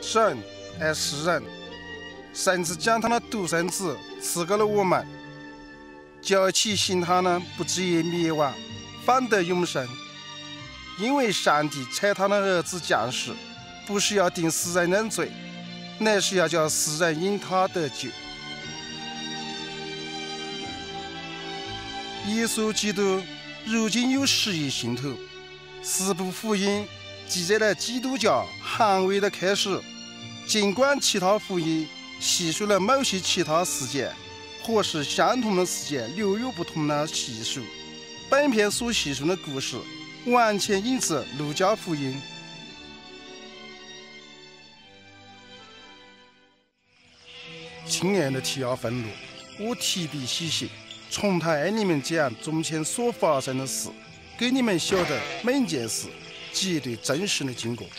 神爱世人，甚至将他的独生子赐给了我们，叫其信他呢，不至于灭亡，反得永生。因为上帝差他的儿子降世，不是要定世人的罪，乃是要叫世人因他得救。耶稣基督如今有10亿信徒，4部福音记载了基督教罕为的开始。尽管其他福音细数了某些其他事件，或是相同的事件略有不同的细数，本篇所细数的故事完全引自路加福音。亲爱的提亚芬路，我提笔写信，重台你们讲从前所发生的事，给你们晓得每件事绝对真实的经过。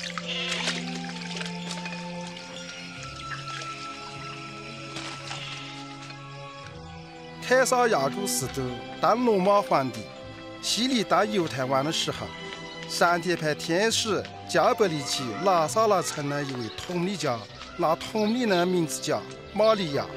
凯撒亚古士都当罗马皇帝，希律当犹太王的时候，上帝派天使加百利去拿撒勒城的一位童女家，那童女的名字叫玛利亚。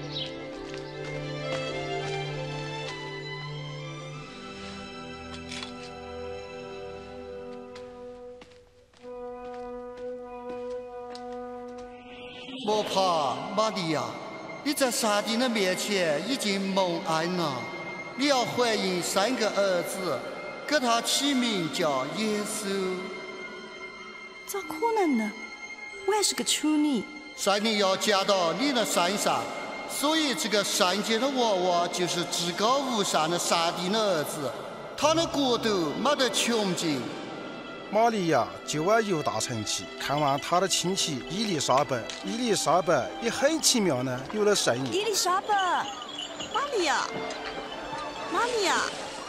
莫怕，玛利亚，你在上帝的面前已经蒙恩了。你要怀孕3个儿子，给他起名叫耶稣。 咋可能呢？我还是个处女。 圣灵要加到你的身上，所以这个圣洁的娃娃就是至高无上的上帝的儿子，他的国度没得穷尽。 玛利亚就往犹大城去看望她的亲戚伊丽莎白。伊丽莎白也很奇妙呢，有了身孕。 伊丽莎白，玛利亚，玛利亚，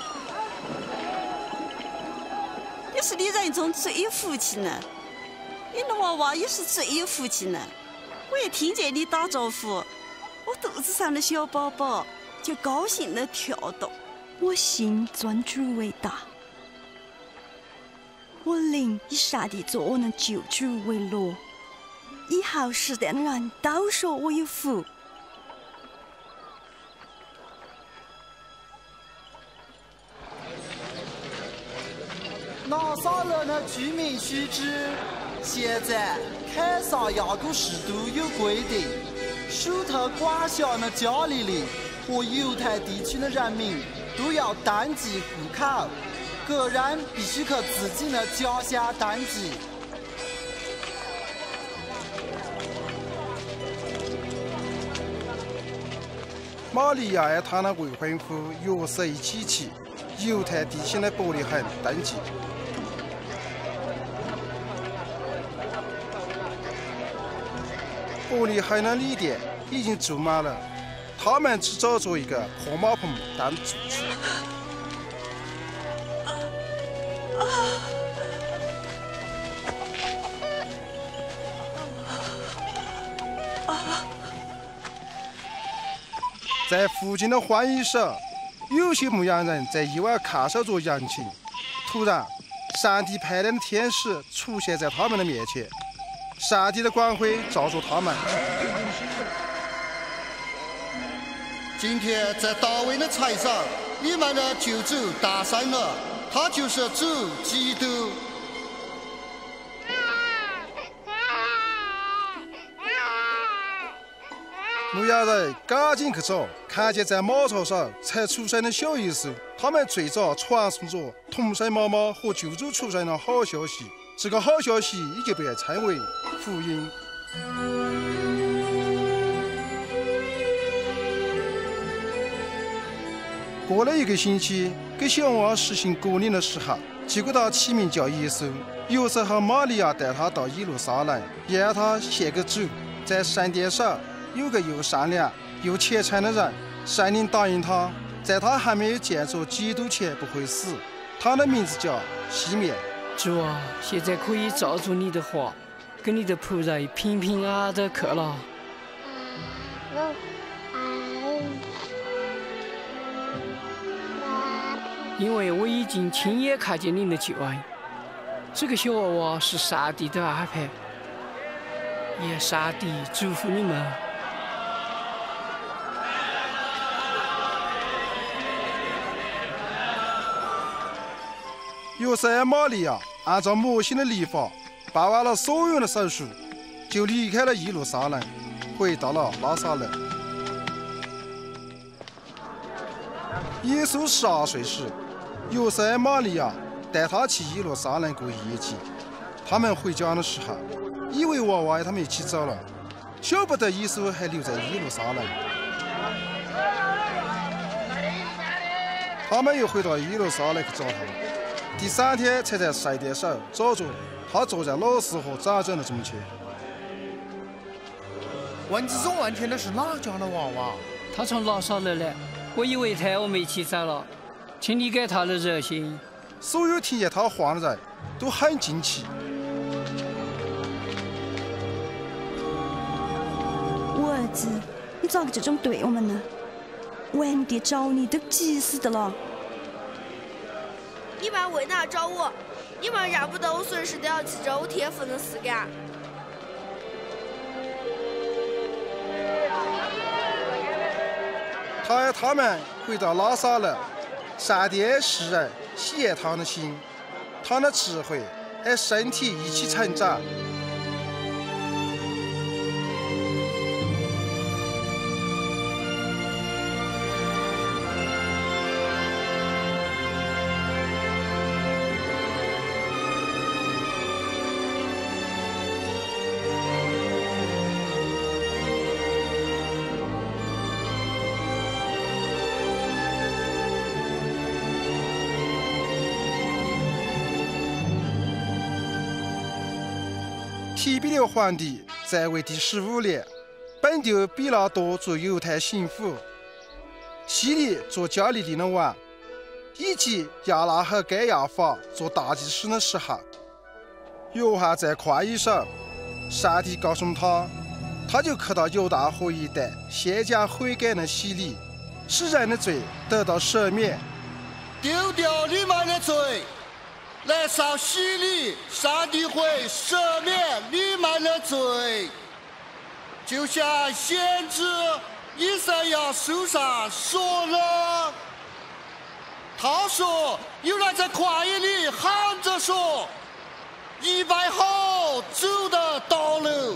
你是你人中最有福气呢，你的娃娃也是最有福气呢。我也听见你打招呼，我肚子上的小宝宝就高兴地跳动。我信尊主为大。我灵以上帝做我的救主为乐，以后世代的人都说我有福。 拿撒勒的居民须知，现在凯撒亚古士都有规定，手头管辖的加利利和犹太地区的人民都要登记户口。个人必须去自己的家乡登记。 玛利亚和她的未婚夫约瑟一起去犹太地区的伯利恒登记。伯利恒的旅店已经住满了，他们只找着一个破马棚当住处。在附近的荒野上，有些牧羊人在夜晚看守着羊群。突然，上帝派来的天使出现在他们的面前，上帝的光辉照着他们。 今天在大卫的城上，你们的救主诞生了，他就是主基督。 牧羊人赶紧去找，看见在马槽上才出生的小耶稣。他们最早传颂着童生妈妈和救主出生的好消息，这个好消息也就被称为福音。过了1个星期，给小娃实行割礼的时候，就给他起名叫耶稣。约瑟和玛利亚带他到耶路撒冷，让他献给主。在圣殿上有个又善良又虔诚的人，圣灵答应他，在他还没有见着基督前不会死。他的名字叫西面。 主啊，现在可以照着你的话，跟你的仆人平平安安的去了。因为我已经亲眼看见你的救恩，这个小娃娃是上帝的安排。 愿上帝祝福你们。 约瑟玛利亚按照摩西的律法办完了所有的手续，就离开了耶路撒冷，回到了拿撒勒。耶稣12岁时，约瑟玛利亚带他去耶路撒冷过夜祭。他们回家的时候，以为娃娃他们一起走了，晓不得耶稣还留在耶路撒冷。他们又回到耶路撒冷去找他。第3天才在圣殿上找着他坐在老师和长者的中间。 问这种问题的是哪家的娃娃？ 他从拿撒勒来，我以为他我们一起走了，请你给他的热心。 所有听见他话的人都很惊奇。 我儿子，你咋个这种对我们呢？文帝找你都急死的了。 你们为哪找我？你们让不得我随时都要去做天父的事干。 他爱他们回到拿撒勒，上帝世人喜悦他的心，他的智慧和身体一起成长。提比略皇帝在位第15年，本丢比拉多做犹太巡抚，希律做加利利的王，以及亚那和该亚法做大祭司的时候，约翰在旷野上，上帝告诉他，他就去到犹大河一带，先将悔改的洗礼，使人的罪得到赦免， 丢掉你们的罪，来受洗礼，上帝会赦免你们的罪，就像先知以赛亚书上说了。他说：“有人在旷野里喊着说，预备好主的道路，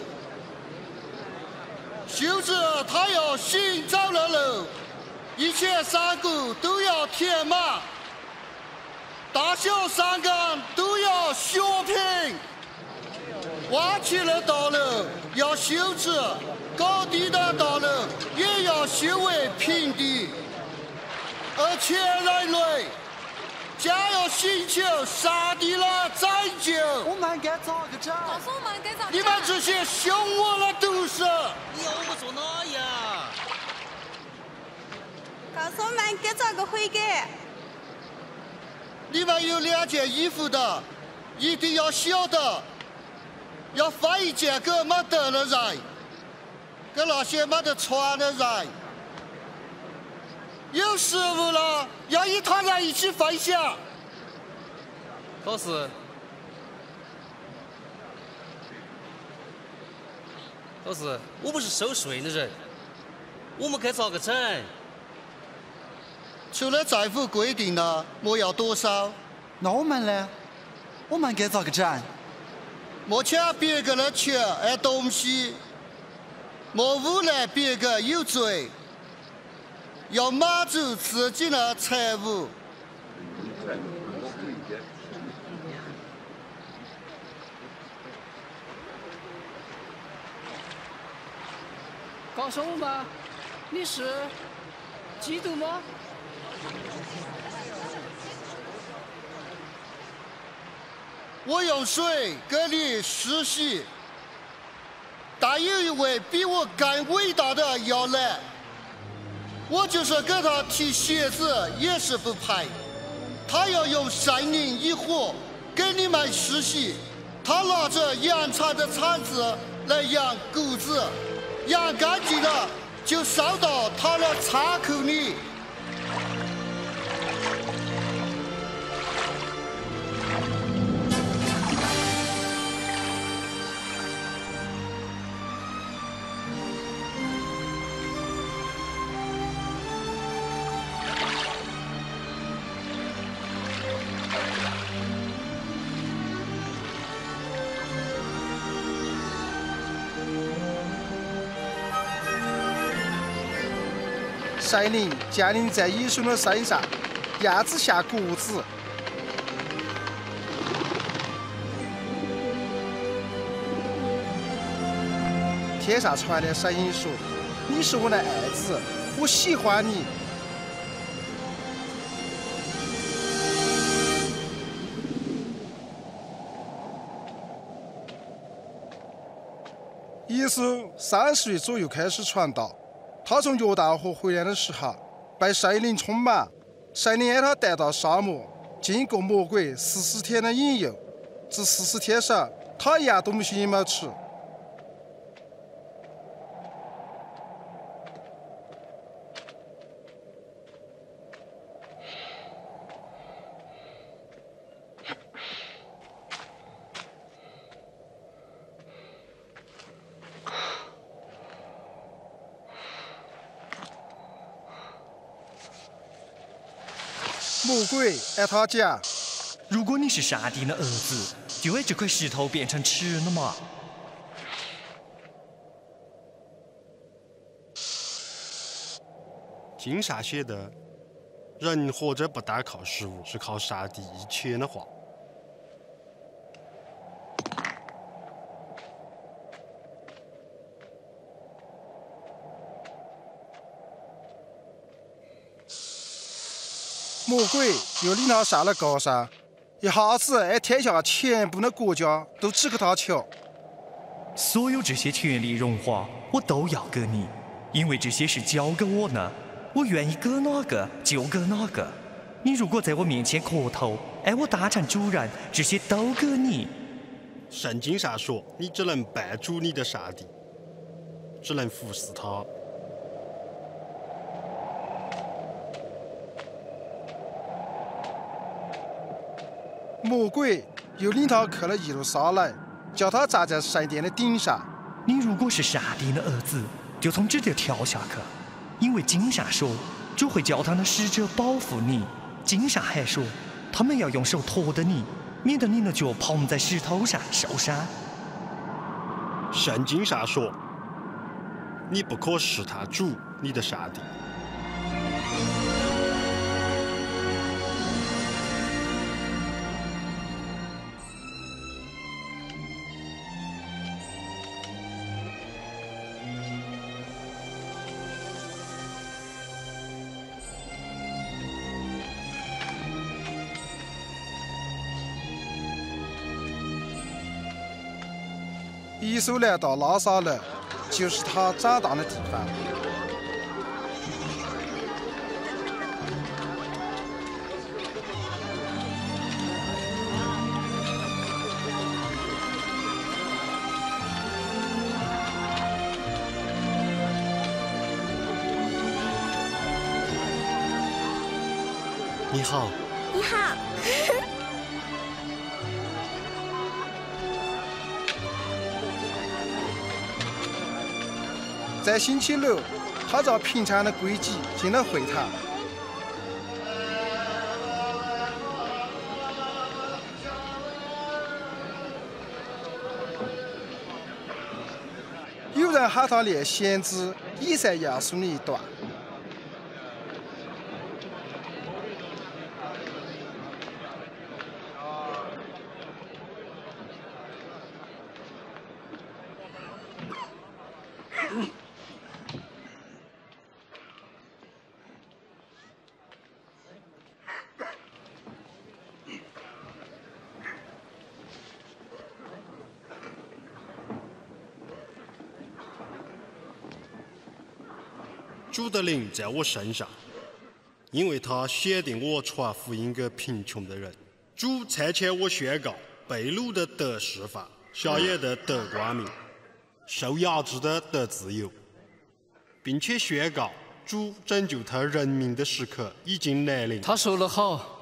就是他要行走的路，一切山谷都要填满。”大小山岗都要修平，弯曲的道路要修直，高低的道路也要修为平地，而全人类将要寻求上帝的拯救。 我们该咋个整？ 告诉我们该咋个整？ 你们这些凶恶的毒蛇！ 你要我们做哪样？ 告诉我们该咋个悔改？ 你们有2件衣服的，一定要晓得，要分一件给没得的人，给那些没得穿的人。有食物了，要与他人一起分享。 可是我们是收税的人，我们该咋个整？ 除了政府规定的，莫要多少。 那我们呢？我们该咋个整？ 莫抢别个的钱和东西，莫诬赖别个有罪，要满足自己的财物。 告诉我们，你是基督吗？ 我用水给你施洗，但有一位比我更伟大的要来，我就是给他提鞋子也是不配。他要用圣灵以火给你们施洗，他拿着羊肠的铲子来扬谷子，扬干净了就收到他的仓库里。 神灵降临在耶稣的身上，鸭子下果子。天上传来声音说：“你是我的爱子，我喜欢你。”耶稣30岁左右开始传道。他从约旦河回来的时候，被圣灵充满，圣灵让他带到沙漠，经过魔鬼40天的引诱。这40天上，他一样东西也没吃。魔鬼按他讲：“ 如果你是上帝的儿子，就为这块石头变成吃了嘛。” 经上写的：“人活着不单靠食物，是靠上帝一切的话。” 魔鬼又领他上了高山，一下子按天下全部的国家都指给他瞧。 所有这些权力荣华，我都要给你，因为这些是交给我的，我愿意给哪个就给哪个。你如果在我面前磕头，爱我当成主人，这些都给你。 圣经上说，你只能拜主你的上帝，只能服侍他。 魔鬼又领他去了耶路撒冷，叫他站在圣殿的顶上。 你如果是上帝的儿子，就从这里跳下去，因为经上说，主会叫他的使者保护你。经上还说，他们要用手托着你，免得你的脚碰在石头上受伤。 圣经上说，你不可试探主你的上帝。 耶稣来到拉撒勒，就是他长大的地方。 你好。 你好。 在星期六，他照平常的规矩进了会堂。有人喊他念先知以赛亚书的一段。 主的灵在我身上，因为他选定我传福音给贫穷的人。主差遣我宣告被掳的得释放，瞎眼的得光明，受压制的得自由，并且宣告主拯救他人民的时刻已经来临。 他说得好。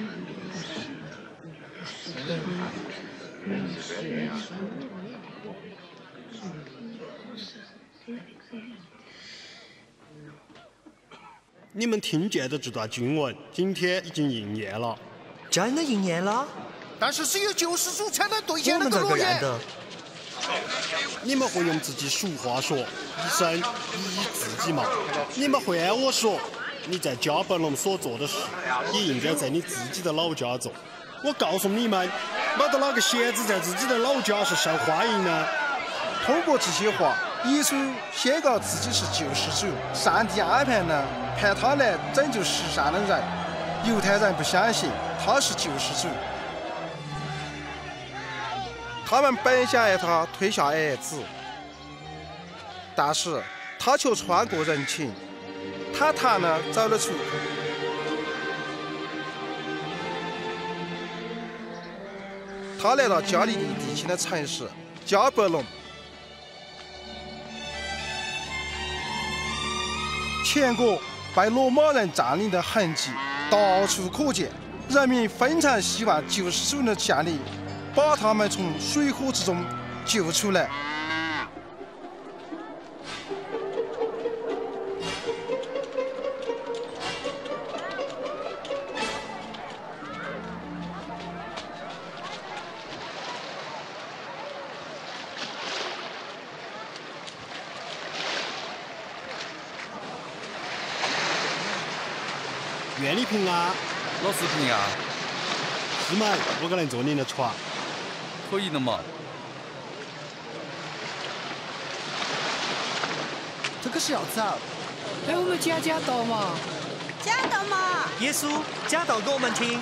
你们听见的这段经文，今天已经应验了。 真的应验了？ 但是只有救世主才能兑现那个诺言。 你们会用自己俗话说一生一自己嘛？你们会按我说，你在加本龙所做的事，也应该在你自己的老家做。我告诉你们，没得哪个鞋子在自己的老家是受欢迎的。 通过这些话，耶稣宣告自己是救世主，上帝安排呢，派他来拯救世上的人。犹太人不相信他是救世主，他们本想按他推下儿子，但是他却穿过人群，坦坦地走了出去。他来到加利利地区的城市加伯农，全国被罗马人占领的痕迹到处可见，人民非常希望救世主的降临，把他们从水火之中救出来。 愿你平安， 老师平安。 师妹，我可能坐您的船。 可以的嘛。 这个是要走。 来，我们讲讲道嘛。 讲道嘛。 耶稣讲道给我们听。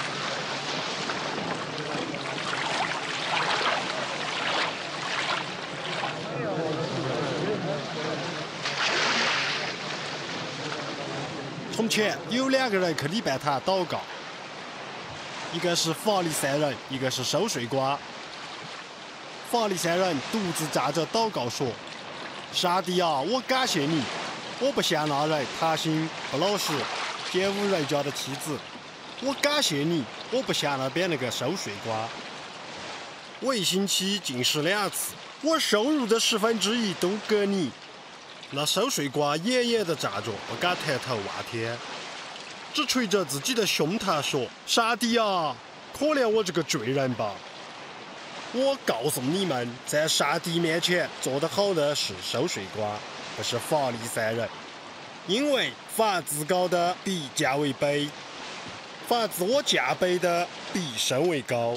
从前有2个人去礼拜堂祷告，一个是法利赛人，一个是收税官。法利赛人独自站着祷告说：“上帝啊，我感谢你，我不像那人贪心不老实，奸污人家的妻子。我感谢你，我不像那边那个收税官。我1星期进食2次，我收入的1/10都给你。”那收税官远远地站着，不敢抬头望天，只捶着自己的胸膛说：“上帝啊，可怜我这个罪人吧！我告诉你们，在上帝面前做得好的是收税官，不是法利赛人。因为凡自高的必降为卑，凡自我降卑的必升为高。”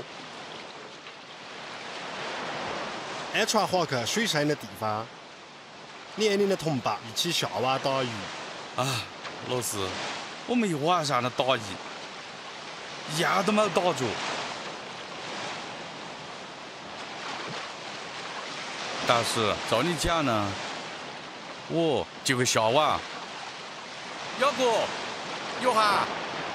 安船划去水深的地方。年龄的同伴一起下网打鱼。 啊，老师，我们一晚上的打鱼，一样都没有打着。但是照你讲呢，我就会下网。 姚哥，有哈。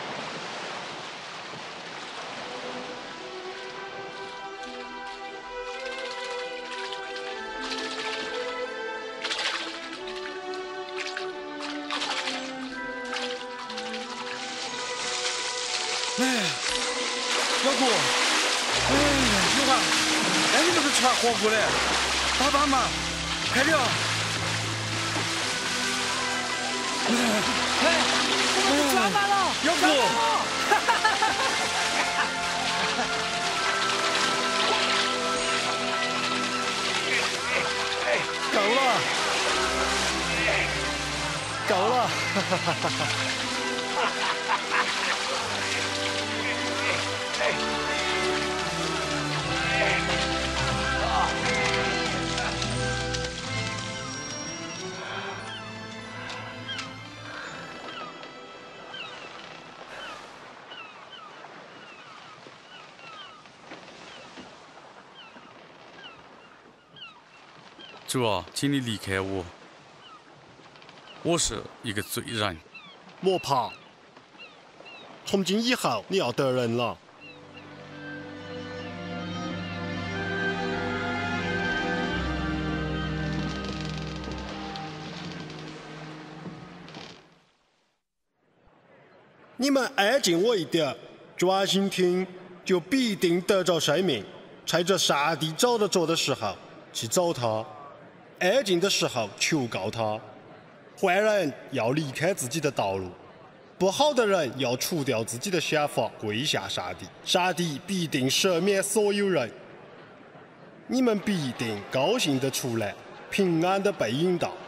哎，姚哥，哎呀，有哈，哎，你这个船划过来，打板嘛，快点！ 哎，我们抓满了， 姚哥， 够了，够了， 主啊，请你离开我，我是一个罪人。 莫怕，从今以后你要得人了。你们安静我一点，专心听，就必定得着生命。趁着上帝找得着的时候去找他，安静的时候求告他。坏人要离开自己的道路，不好的人要除掉自己的想法，跪下上帝，上帝必定赦免所有人。 你们必定高兴地出来，平安地被引导。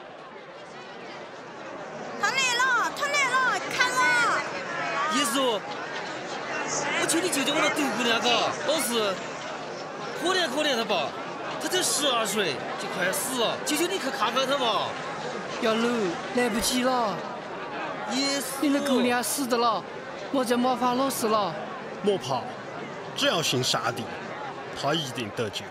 他来了，他来了，看啊！ 耶稣，我求你救救我的独姑娘嘎！老师，可怜可怜她吧，她才12岁，就快死了，求求你去看看她嘛！ 要路，来不及了。 耶稣， 你的姑娘死的了，我再没法落实了。 莫怕，只要信上帝，他一定得救。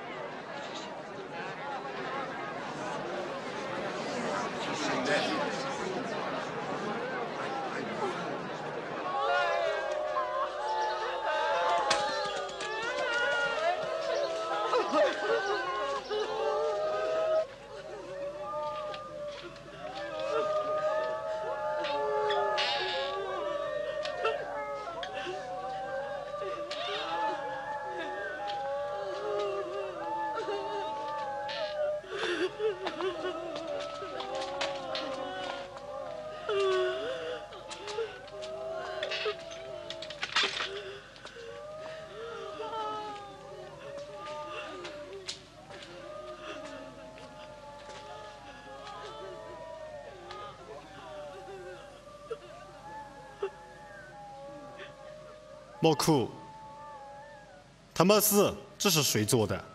莫哭，他没死，只是睡着的。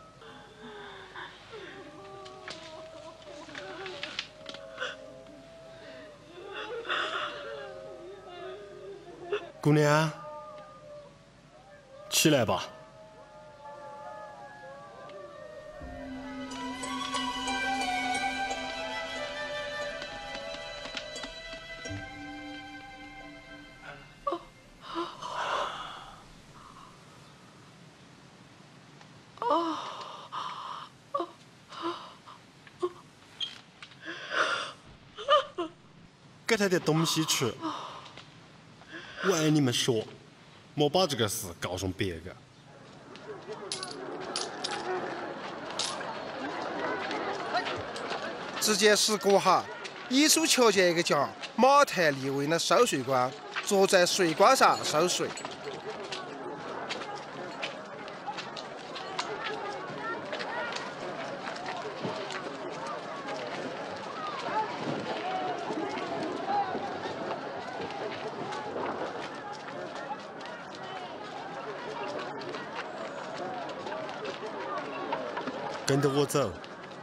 姑娘，起来吧。给他点东西吃。我爱你们说，莫把这个事告诉别个。 只见时过哈，耶稣瞧见一个叫马太利位的收税官坐在税关上收税。 跟着我走。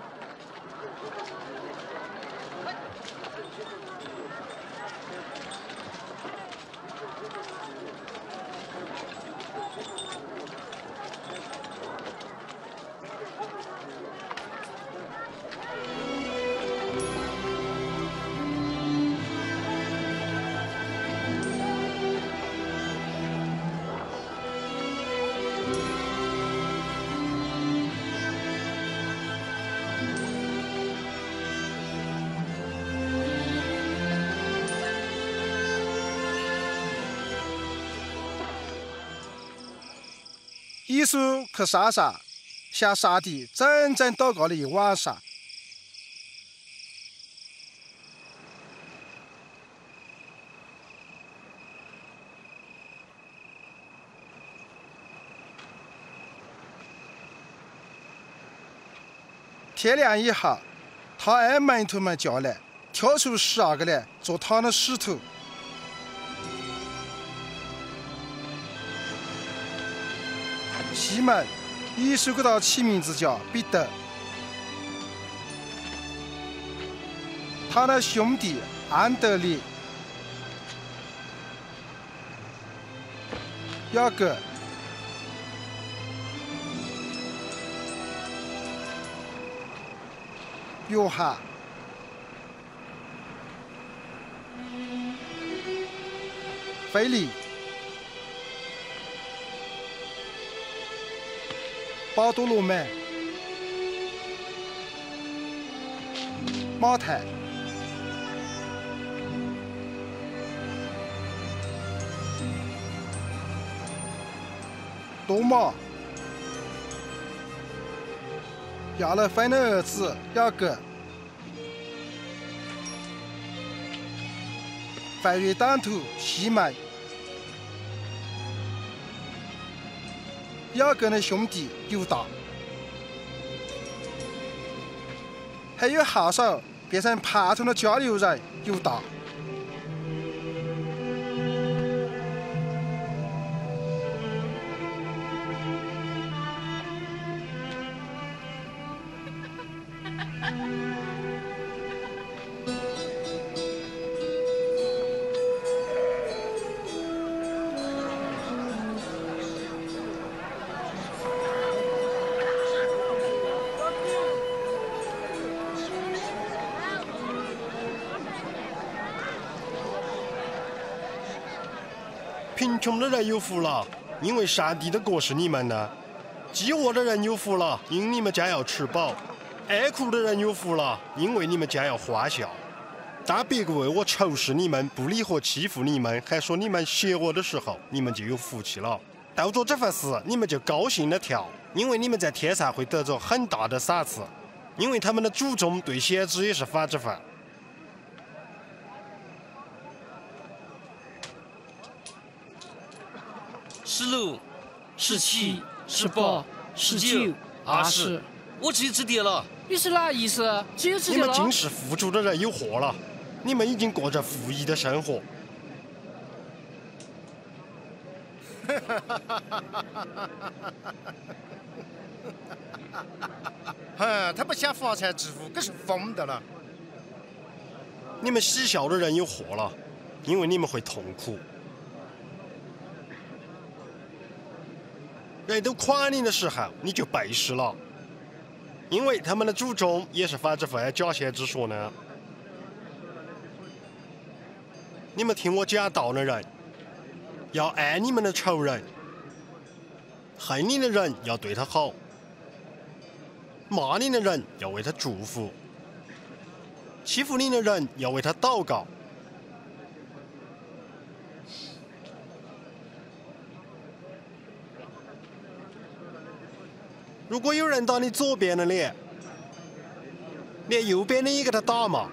耶稣去山上，向上帝整整祷告了一晚上。天亮以后，他按门徒们叫来，挑出12个来做他的使徒。西门，耶稣给他起名字叫彼得。他的兄弟安德烈、雅各、约翰、腓力、巴多罗买、马太、多马、亚勒腓的儿子雅各、犯罪党徒西门、雅各的兄弟犹大、 还有好少变成普通的交流人有大。 贫穷的人有福了，因为上帝的国是你们的；饥饿的人有福了，因你们将要吃饱；爱哭的人有福了，因为你们将要欢笑。当别个为我仇视你们、不理和欺负你们，还说你们邪恶的时候，你们就有福气了。到做这份事，你们就高兴的跳，因为你们在天上会得着很大的赏赐，因为他们的祖宗对先知也是反着犯。 16、17、18、19、20，我只有只跌了。 你是哪意思？只有只跌了？ 你们今世富足的人有祸了，你们已经过着富裕的生活。 他不想发财致富，可是疯的了。 你们喜笑的人有祸了，因为你们会痛苦。人都夸你的时候，你就背时了，因为他们的祖宗也是反着犯假先知说呢。你们听我讲道的人，要爱你们的仇人，恨你的人要对他好，骂你的人要为他祝福，欺负你的人要为他祷告。如果有人打你左边的脸，连右边的也给他打嘛。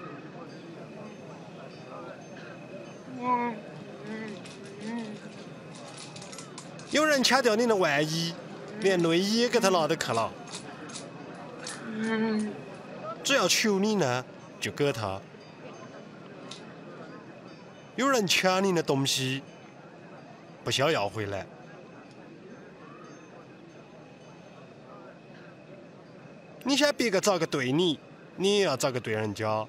有人抢掉你的外衣，连内衣也给他拿得去了。只要求你呢，就给他。有人抢你的东西，不想要回来。你想别个咋个对你，你也要咋个对人家。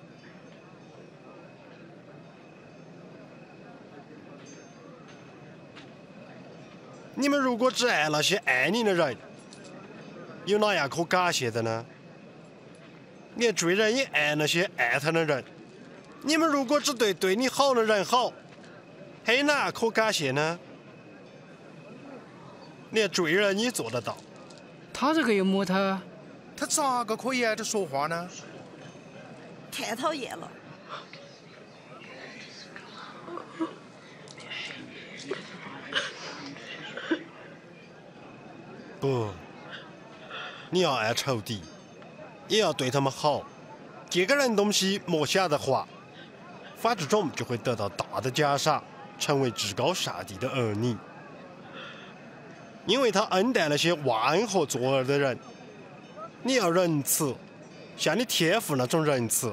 你们如果只爱那些爱你的人，有哪样可感谢的呢？连罪人也爱那些爱他的人。你们如果只对你好的人好，还有哪可感谢呢？连罪人也做得到。 他这个又么他？ 他咋个可以挨着说话呢？ 太讨厌了。 不，你要爱仇敌，也要对他们好，借个人东西莫想的话，反这种就会得到大的奖赏，成为至高上帝的儿女。因为他恩待那些忘恩和作恶的人。你要仁慈，像你天父那种仁慈。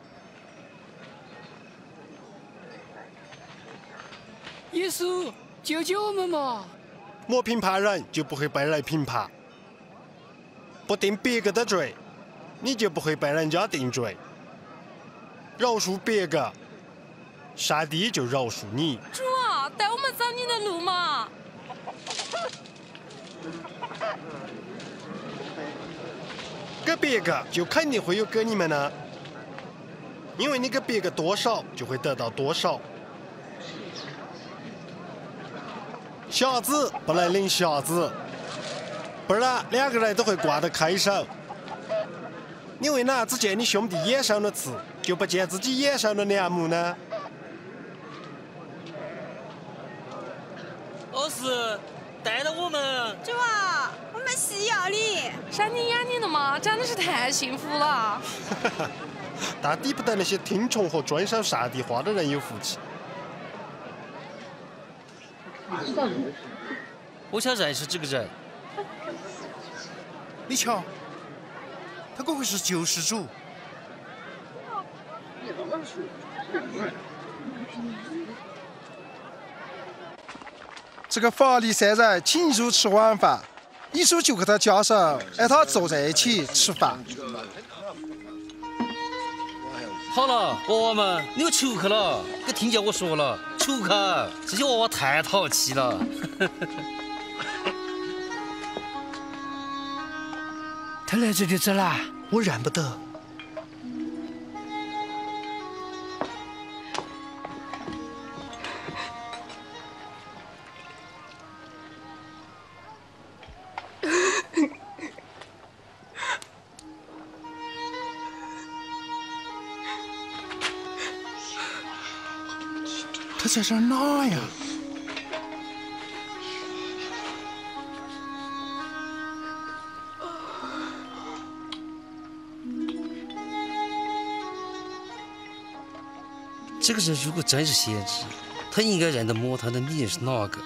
耶稣，救救我们嘛！ 莫评判人，就不会被人评判；不定别个的罪，你就不会被人家定罪。饶恕别个，上帝就饶恕你。 主啊，带我们走你的路嘛！ 给别个就肯定会有给你们的，因为你给别个多少，就会得到多少。瞎子不能领瞎子，不然两个人都会挂得开手。你为哪只见你兄弟眼上的刺，就不见自己眼上的梁木呢？ 老师，带着我们。 主啊，我们需要你。上帝眼里的嘛，真的是太幸福了。 但抵不得那些听从和遵守上帝话的人有福气。 我想认识这个人。 你瞧，他可会是救世主？ 这个法利赛人请耶稣吃晚饭，耶稣就给他加上，让他坐在一起吃饭。 好了，娃娃们，你们出去了，给听见我说了，出去，这些娃娃太淘气了。 他来这里咋啦？ 我认不得。 他在这儿哪呀？ 这个人如果真是先知，他应该认得摸他的脸是哪个。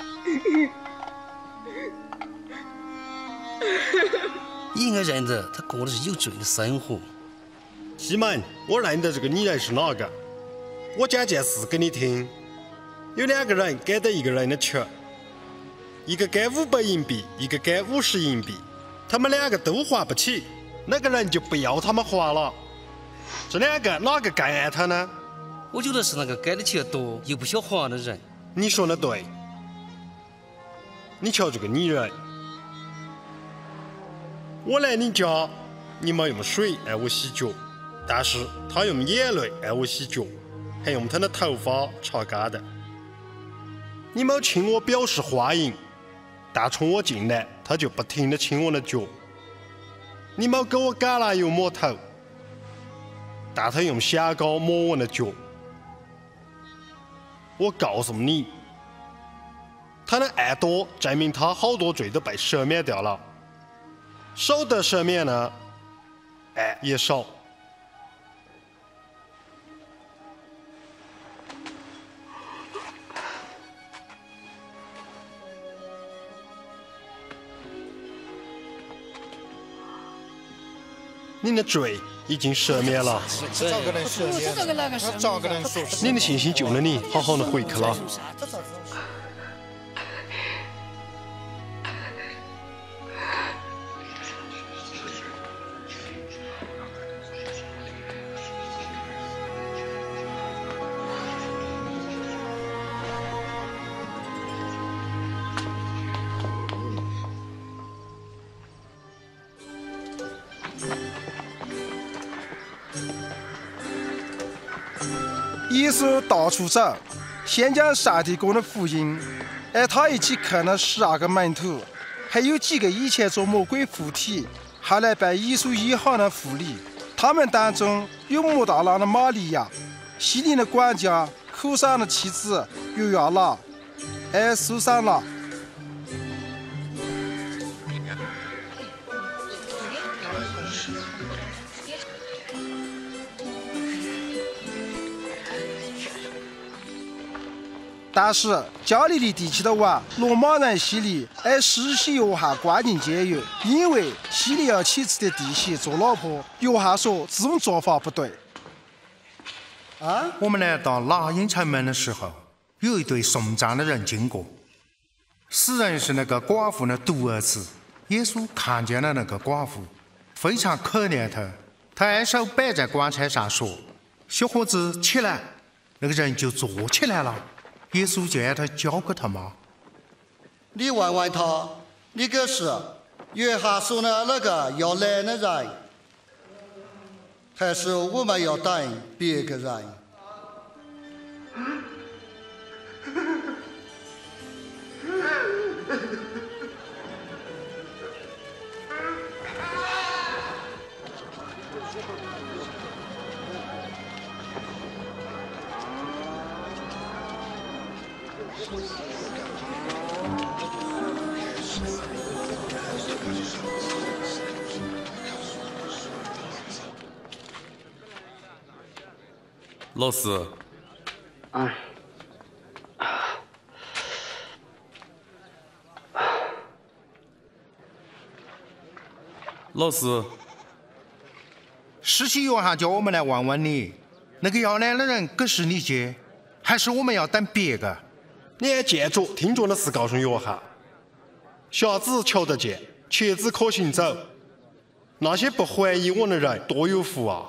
应该认得他过的是有罪的生活。 西门，我认得这个女人是哪个？我讲件事给你听。有2个人给的一个人的钱，一个给500银币，一个给50银币，他们2个都还不起，那个人就不要他们还了。这2个哪个更爱他呢？ 我觉得是那个给的钱多又不想还的人。 你说的对。你瞧这个女人，我来你家，你没用水让我洗脚，但是她用眼泪让我洗脚，还用她的头发擦干的。你没亲我表示欢迎，但从我进来，她就不停地亲我的脚。你没给我橄榄油抹头，但她用香膏抹我的脚。我告诉你，他的爱多证明他好多罪都被赦免掉了，少得赦免呢，爱也少。你的罪已经赦免了。 找个人赦免，找个人说。 你的信心救了你，好好的回去了。 耶稣到处走，先将上帝国的福音，而他一起看了12个门徒，还有几个以前做魔鬼附体，后来被耶稣医好的妇女。他们当中有抹大拉的玛利亚，西林的管家苦桑的妻子约亚拉，而苏珊娜。但是加利利地区的王罗马人希律而施洗约翰关进监狱，因为希律要妻子的弟媳做老婆。约翰说这种做法不对。 我们来到拿因城门的时候，有一对送葬的人经过，死人是那个寡妇的独儿子。耶稣看见了那个寡妇，非常可怜她，他按手摆在棺材上说：“小伙子，起来。”那个人就坐起来了。耶稣就让他交给他妈。 你问问他，你可是约翰说的那个要来的人，还是我们要等别个人？ 老师，老师， 施洗约翰叫我们来问问你， 那个要来的人可是你姐，还是我们要等别个？ 你也记住，听着的是告诉约翰：瞎子瞧得见，瘸子可行走。那些不怀疑我的人多有福啊！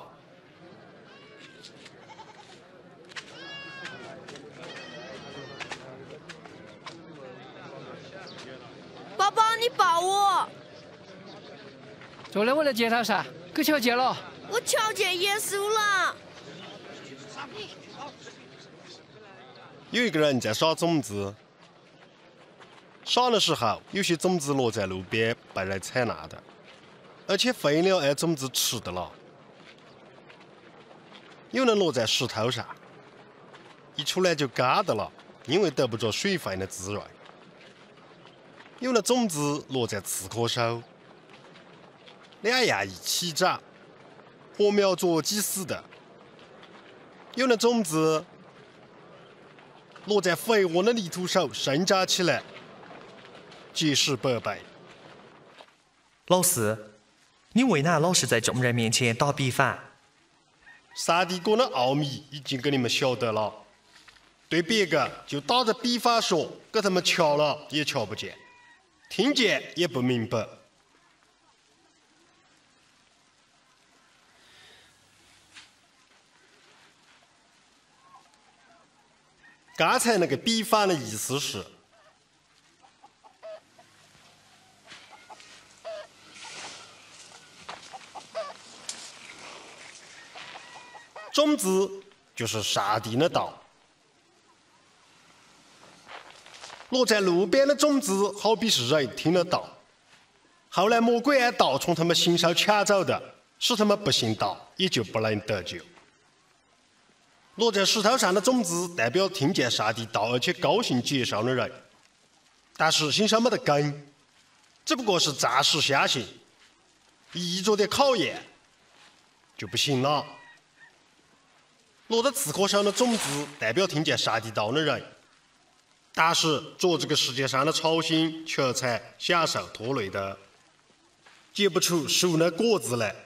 爸爸，你抱我。 坐在我的肩头上，可瞧见了？ 我瞧见耶稣了。 有一个人在撒种子，撒的时候，有些种子落在路边被人采纳的，而且飞鸟挨种子吃的了。有人落在石头上，一出来就干的了，因为得不着水分的滋润。有的种子落在刺棵手，两样一起长，禾苗着急死的。有的种子落在肥沃的泥土上，生长起来，结实百倍。 老师，你为哪老是在众人面前打比方？ 上帝国的奥秘已经给你们晓得了，对别个就打着比方说，给他们瞧了也瞧不见，听见也不明白。刚才那个比方的意思是，种子就是上帝的道，落在路边的种子好比是人听了道，后来魔鬼按道从他们心上抢走的，使他们不信道，也就不能得救。落在石头上的种子代表听见上帝道而且高兴接受的人，但是心上没得根，只不过是暂时相信，一遇着点考验就不行了。落在刺棵上的种子代表听见上帝道的人，但是着这个世界上的操心、求财、享受拖累的，结不出熟的果子来。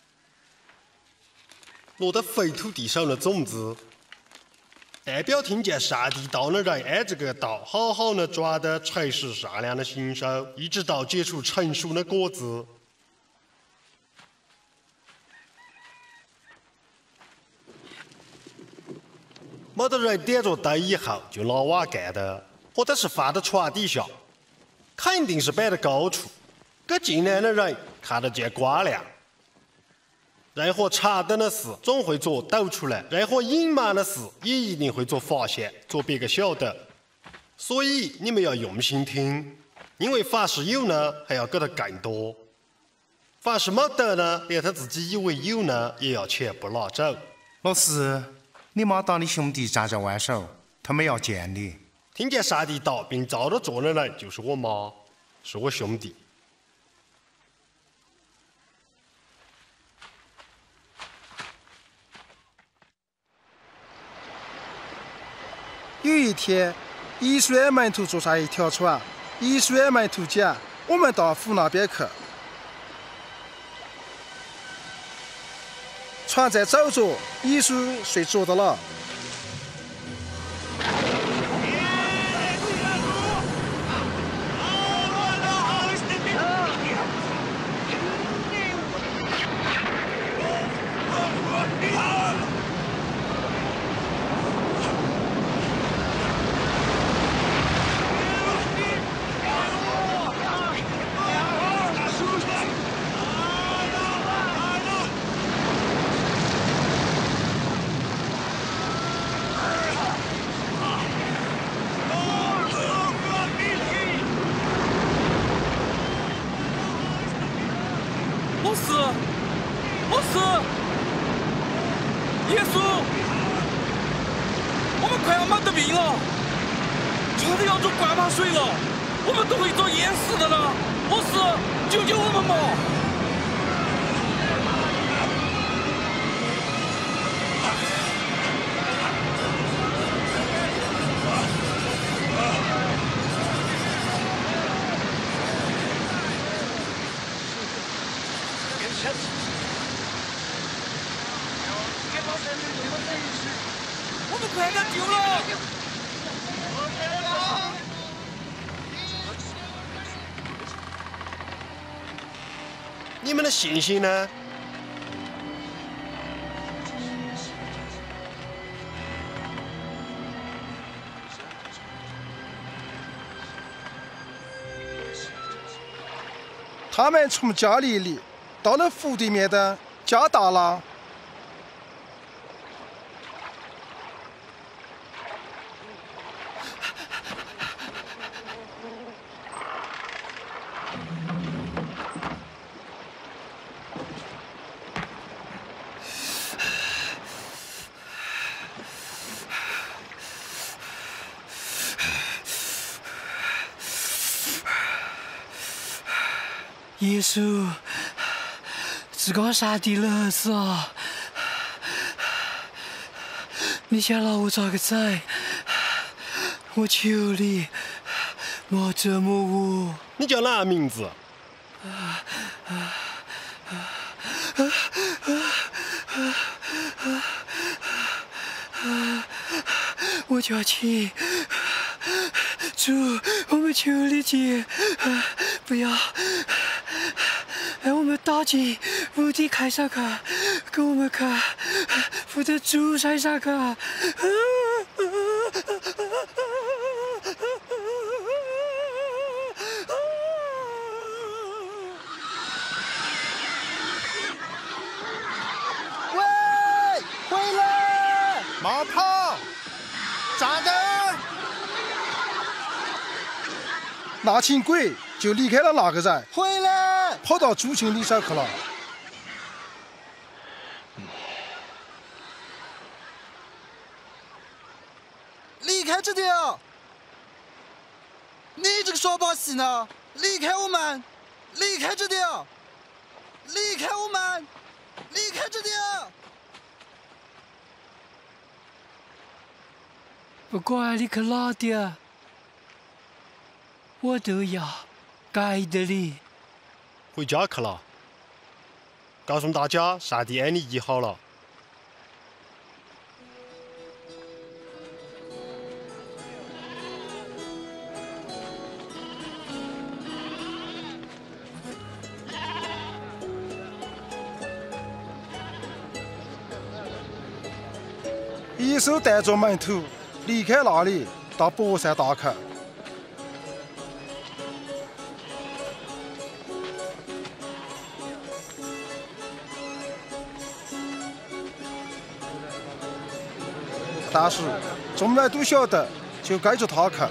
落在肥土地上的种子，代表听见上帝道的人按这个道好好的抓得诚实善良的心手，一直到结出成熟的果子。没得人点着灯以后就拿瓦盖的，或者是放在床底下，肯定是摆在高处，给进来的人看得见光亮。任何长灯的事总会做抖出来，任何隐瞒的事也一定会做发现，做别个晓得。所以你们要用心听，因为凡是有呢，还要给他更多；凡是没得呢，连他自己以为有呢，也要全部拿走。 老师，你妈当你兄弟站在弯手，他们要见你。 听见上帝道并照着做的人，就是我妈，是我兄弟。 有一天，耶稣的门徒坐上一条船，耶稣的门徒讲：“我们到湖那边去。”船在走着，耶稣睡着的了。 老师，耶稣，我们快要没得命了，差点要做灌满水了，我们都会遭淹死的了。老师，救救我们嘛！ 我们快点救了！ 你们的信心呢？ 他们从加利利到了湖对面的加达拉。 耶稣，至高上帝的儿子啊，你想让我咋个宰？我求你，莫折磨我。 你叫哪名字？ 我叫亲。主，我们求你姐，不要让我们打进无底开上去，给我们看扶在主山上去。 喂，回来！ 马跑！ 站等！ 那群鬼就离开了那个人， 回来！ 跑到猪群里上去了。 离开这里！你这个耍把戏呢！离开我们！离开这里！离开我们！离开这里！ 不管你去哪点，我都要跟着你。 回家去了，告诉大家上帝爱你医好了。 耶稣带着门徒离开那里，到伯赛大去。但是众人都晓得，就跟着他去。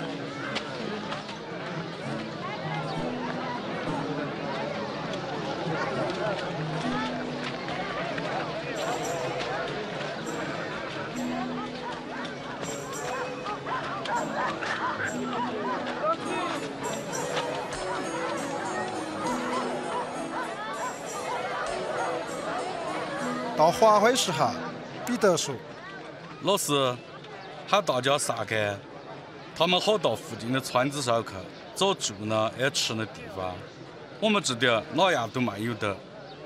到黄昏时候，彼得说：“ 老师，喊大家散开，他们好到附近的村子上去找住呢爱吃的地方。我们这点哪样都没有的。”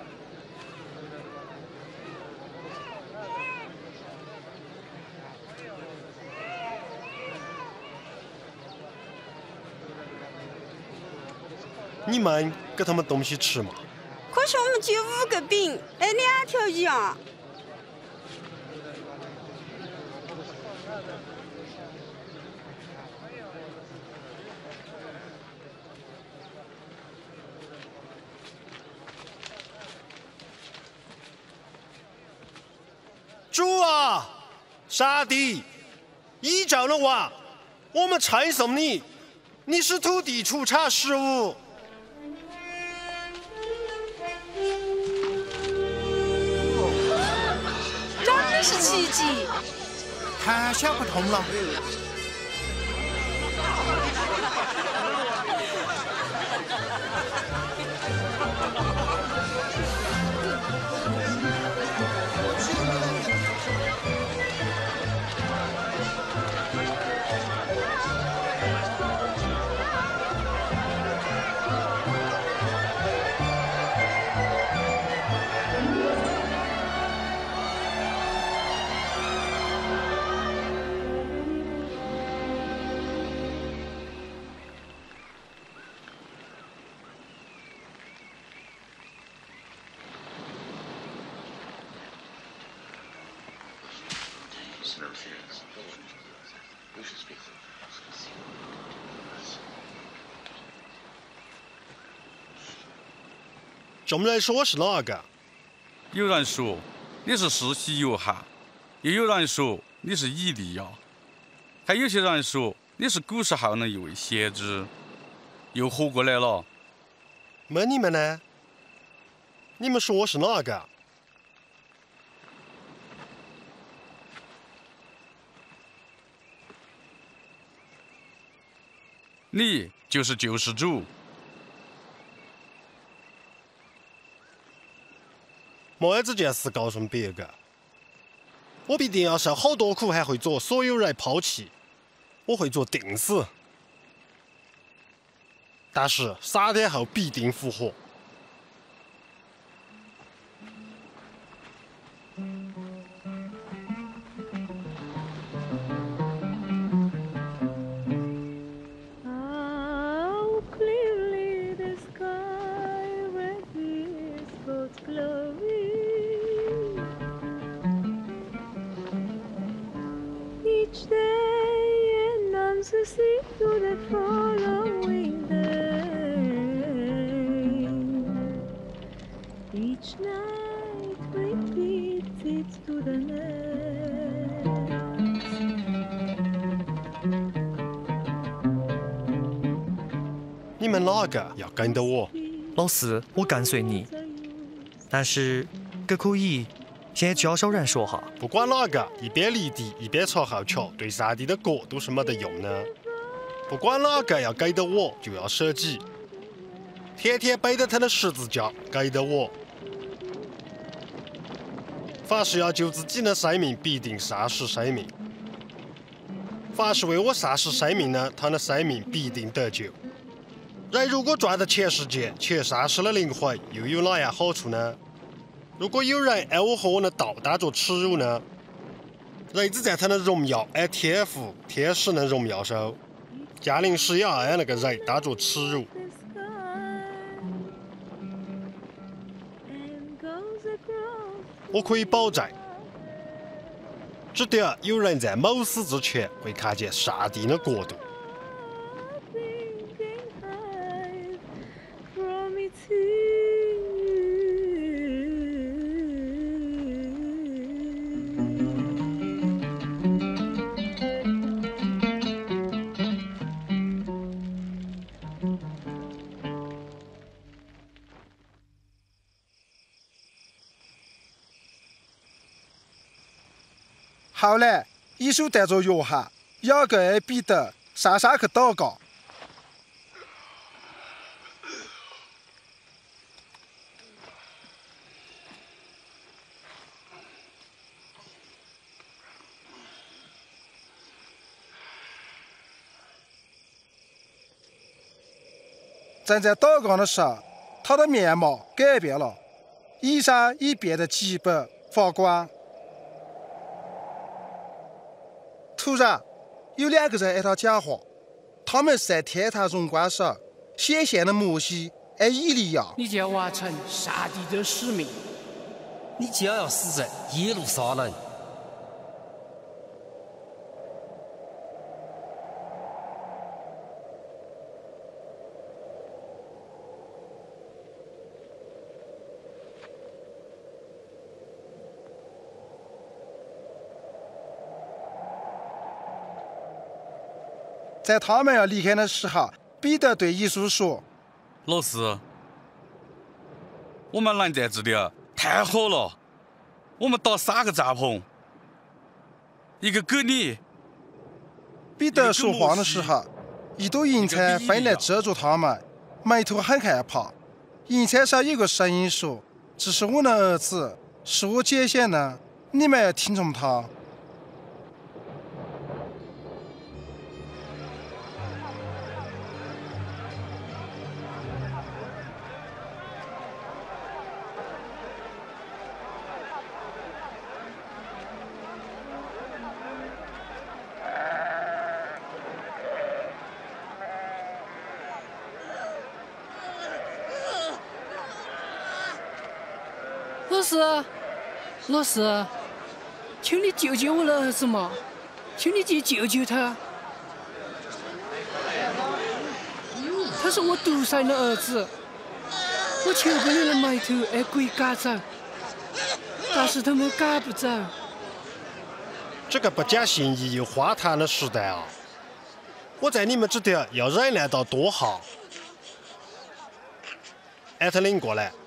你们给他们东西吃嘛？ 可是我们就5个饼，还2条鱼啊！ 主啊，上帝，依照的话，我们称颂你，你是土地出产食物。 真的是奇迹！ 太想不通了。 众人说是哪个？ 有人说你是施洗约翰，又有人说你是以利亚，还有些人说你是古时候的一位先知，又活过来了。 问你们呢？你们说是哪个？ 你就是救世主。 没这件事告诉别个，我必定要受好多苦，还会做所有人抛弃，我会做定死。但是3天后必定复活。 Each day and unsucceed to the following day. Each night repeats it to the next. 你们哪个要跟着我？ 老师，我跟随你，但是可可以先教小人说哈。 不管哪个，一边离地一边朝后瞧，对上帝的国都是没得用的。不管哪个要跟着我，就要舍己，天天背着他的十字架跟着我。凡是要救自己的生命，必定丧失生命；凡是为我丧失生命的，他的生命必定得救。人如果赚得全世界，却丧失了灵魂，又有哪样好处呢？如果有人按我和我的道当作耻辱呢？人只在他的荣耀按天父、天使的荣耀手，降临时也要按那个人当作耻辱。我可以保证，只得有人在某死之前会看见上帝的国度。 后来，耶稣带着约翰、雅各和彼得上山去祷告。正在祷告的时候，他的面貌改变了，衣裳也变得洁白发光。突然，有2个人和他讲话，他们是在天堂荣光时显现的摩西和以利亚。 你将完成上帝的使命， 你将要死在耶路撒冷。 在他们要离开的时候，彼得对耶稣说：“ 老师，我们能在这里太好了，我们搭3个帐篷，一个给你。” 彼得说话的时候，一朵云彩飞来遮住他们，门徒很害怕。云彩上有个声音说：“这是我的儿子，是我拣选的，你们要听从他。” 老师，请你救救我的儿子嘛！请你去救救他，他是我独生的儿子。 我求不了那埋头挨鬼赶走，但是他们赶不走。 这个不讲信义又花坛的时代啊！我在你们这点要忍耐到多好？艾特琳过来。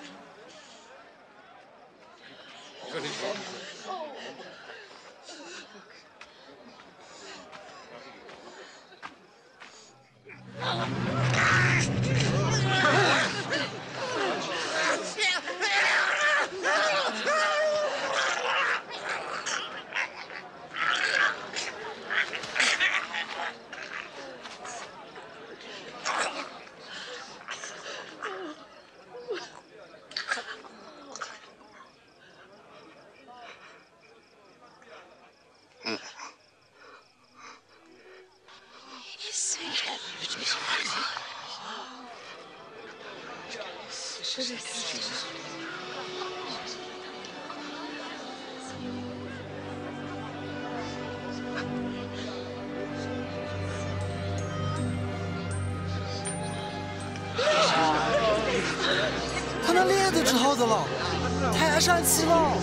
他那脸都治好的了，太神奇了！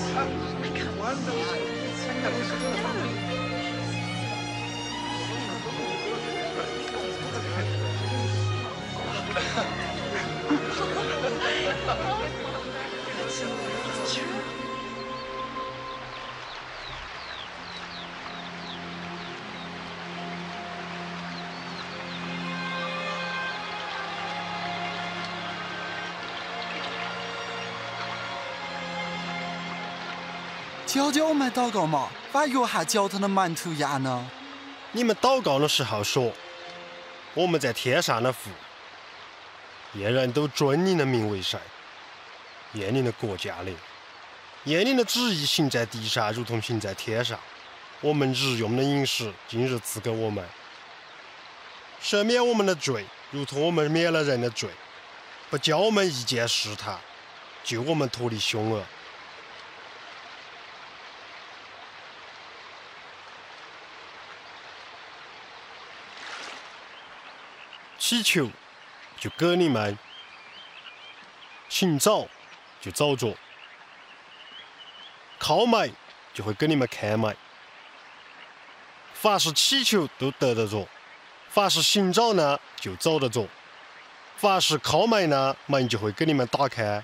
教教我们祷告嘛，把约翰教堂的门徒一样呢。 你们祷告的时候说：“我们在天上的父，愿人都尊你的名为圣，愿你的国降临，愿你的旨意行在地上，如同行在天上。我们日用的饮食，今日赐给我们，赦免我们的罪，如同我们免了人的罪，不叫我们一见试探，救我们脱离凶恶。”祈求就给你们，寻找就找着，叩门就会给你们开门。凡是祈求都得得着，凡是寻找呢就找得着，凡是叩门呢门就会给你们打开。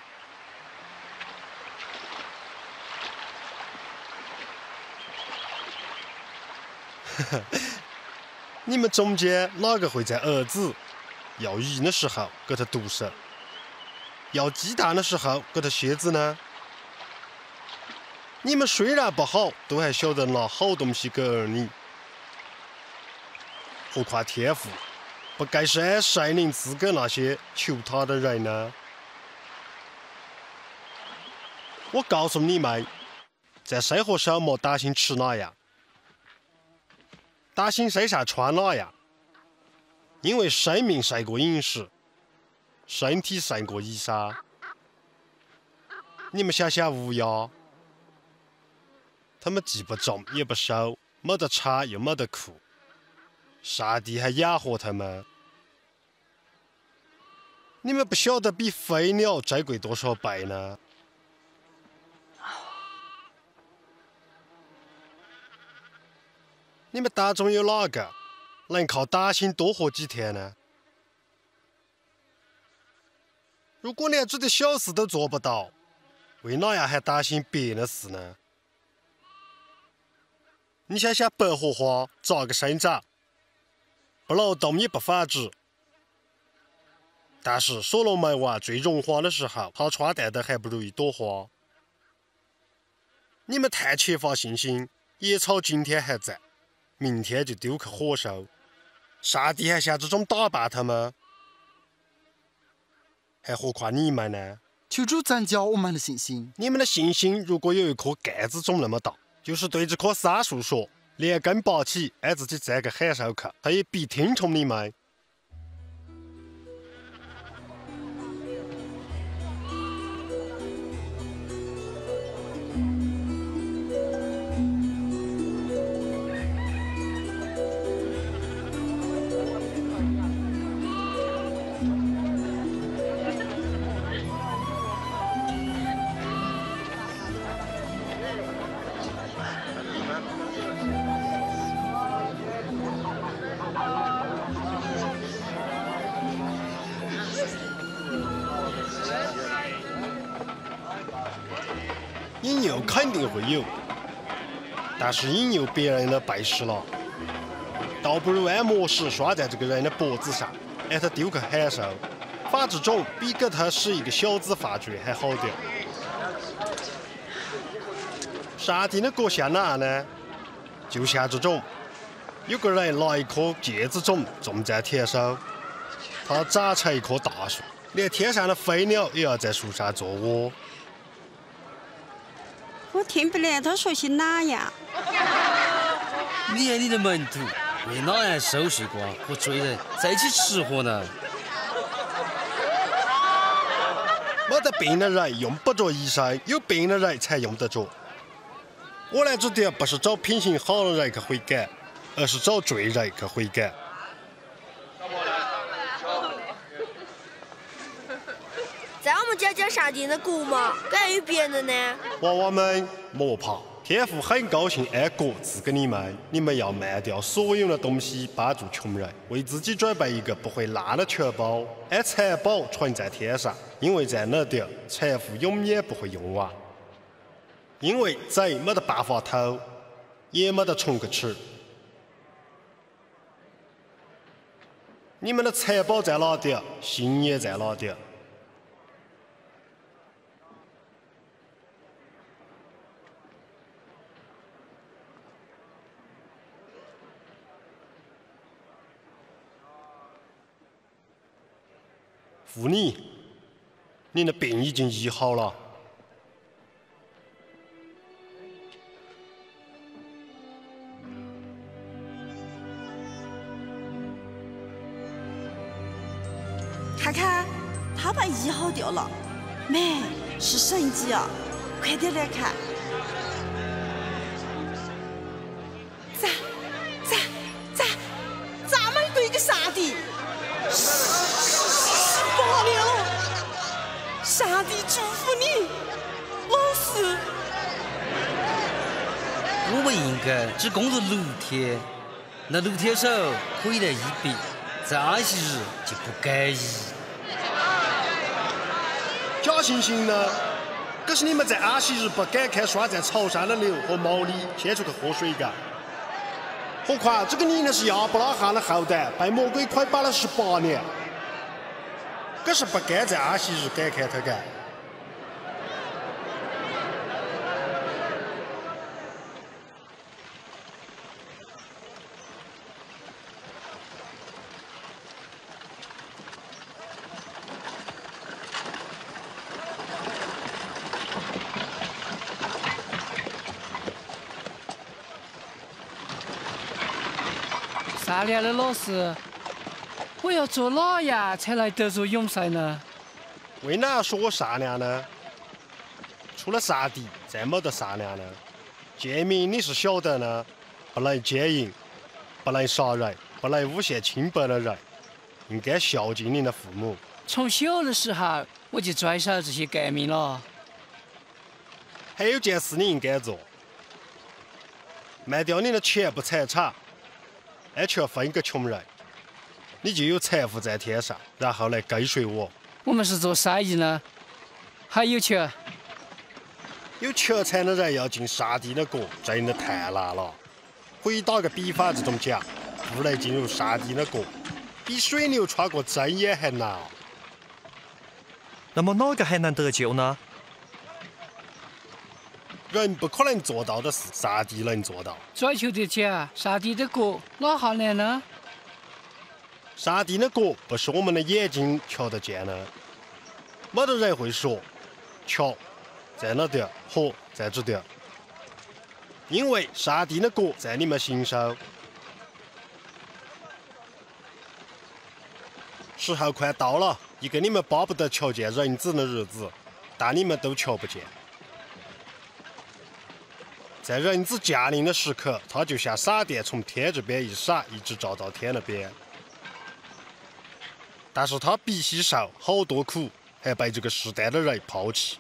你们中间哪个会在儿子要鱼的时候给他毒手，要鸡蛋的时候给他蝎子呢？你们虽然不好，都还晓得拿好东西给儿女，何况天父不该是按圣灵赐给那些求他的人呢？我告诉你们，在生活上莫担心吃哪样，担心身上穿哪样，因为生命胜过饮食，身体胜过衣裳。你们想想乌鸦，它们既不种也不收，没得穿又没得裤，上帝还养活它们。你们不晓得比飞鸟珍贵多少倍呢？你们当中有哪个能靠担心多活几天呢？如果连这点小事都做不到，为哪样还担心别的事呢？你想想百合花咋个生长，不劳动也不繁殖，但是所罗门王最荣华的时候，他穿戴的还不如一朵花。你们太缺乏信心，野草今天还在，明天就丢去火烧，上帝还像这种打扮他们，还何况你们呢？ 求主增加我们的信心。 你们的信心如果有一颗盖子种那么大，就是对这棵杉树说，连根拔起，按自己栽个海上去，他也必听从你们。 引诱肯定会有，但是引诱别人的败事了，倒不如按磨石刷在这个人的脖子上，让他丢去喊受。罚这种比给他使一个小子罚罪还好点。杀敌的果像哪呢？就像这种，有个人拿一颗芥子种在田上，他长成一棵大树，连天上的飞鸟也要在树上做窝。 我听不来他说些哪样。 你看你的门徒为哪样收水瓜和罪人在一起吃喝呢？ 没得病的人用不着医生，有病的人才用得着。我来这点不是找品行好的人去悔改，而是找罪人去悔改。 在我们讲讲上帝的国嘛，敢与别人呢？ 娃娃们莫怕，天父很高兴按国赐给你们，你们要卖掉所有的东西，帮助穷人，为自己准备一个不会烂的钱包，按财宝存在天上，因为在那点财富永远不会用完，因为贼没得办法偷，也没得虫去吃。你们的财宝在哪点，心也在哪点。妇女，你的病已经医好了。 看看，他把医好掉了，妹是神迹啊！快点来看。咱们对个上帝，罢了。上帝祝福你，老师。 我们应该只工作6天，那6天手可以来医病，在安息日就不改医。 假惺惺的，可是你们在安息日不敢看拴在草上的牛和毛驴先出去喝水干。何况这个女的是亚伯拉罕的后代，被魔鬼捆绑了18年，可是不敢在安息日敢看他干。 善良的老师，我要做哪样才能得着永生呢？ 为哪说我善良呢？除了上帝，再没得善良了。诫命你是晓得呢，不能奸淫，不能杀人，不能诬陷清白的人，应该孝敬你的父母。 从小的时候我就遵守这些诫命了。 还有件事你应该做，卖掉你的全部财产，安全分给穷人，你就有财富在天上，然后来跟随我。 我们是做生意呢，还有钱。 有钱财的人要进上帝的国，真的太难了。可以打个比方，这种讲，不能进入上帝的国，比水牛穿过针眼还难。 那么哪个还能得救呢？ 人不可能做到的事，上帝能做到。 追求的钱，上帝的国哪下来呢？ 上帝的国不是我们的眼睛瞧得见的，没得人会说，桥在那点，河在这点，因为上帝的国在你们心上。时候快到了，一个你们巴不得瞧见人子的日子，但你们都瞧不见。在人子降临的时刻，他就像闪电从天这边一闪，一直照到天那边。但是他必须受好多苦，还被这个时代的人抛弃。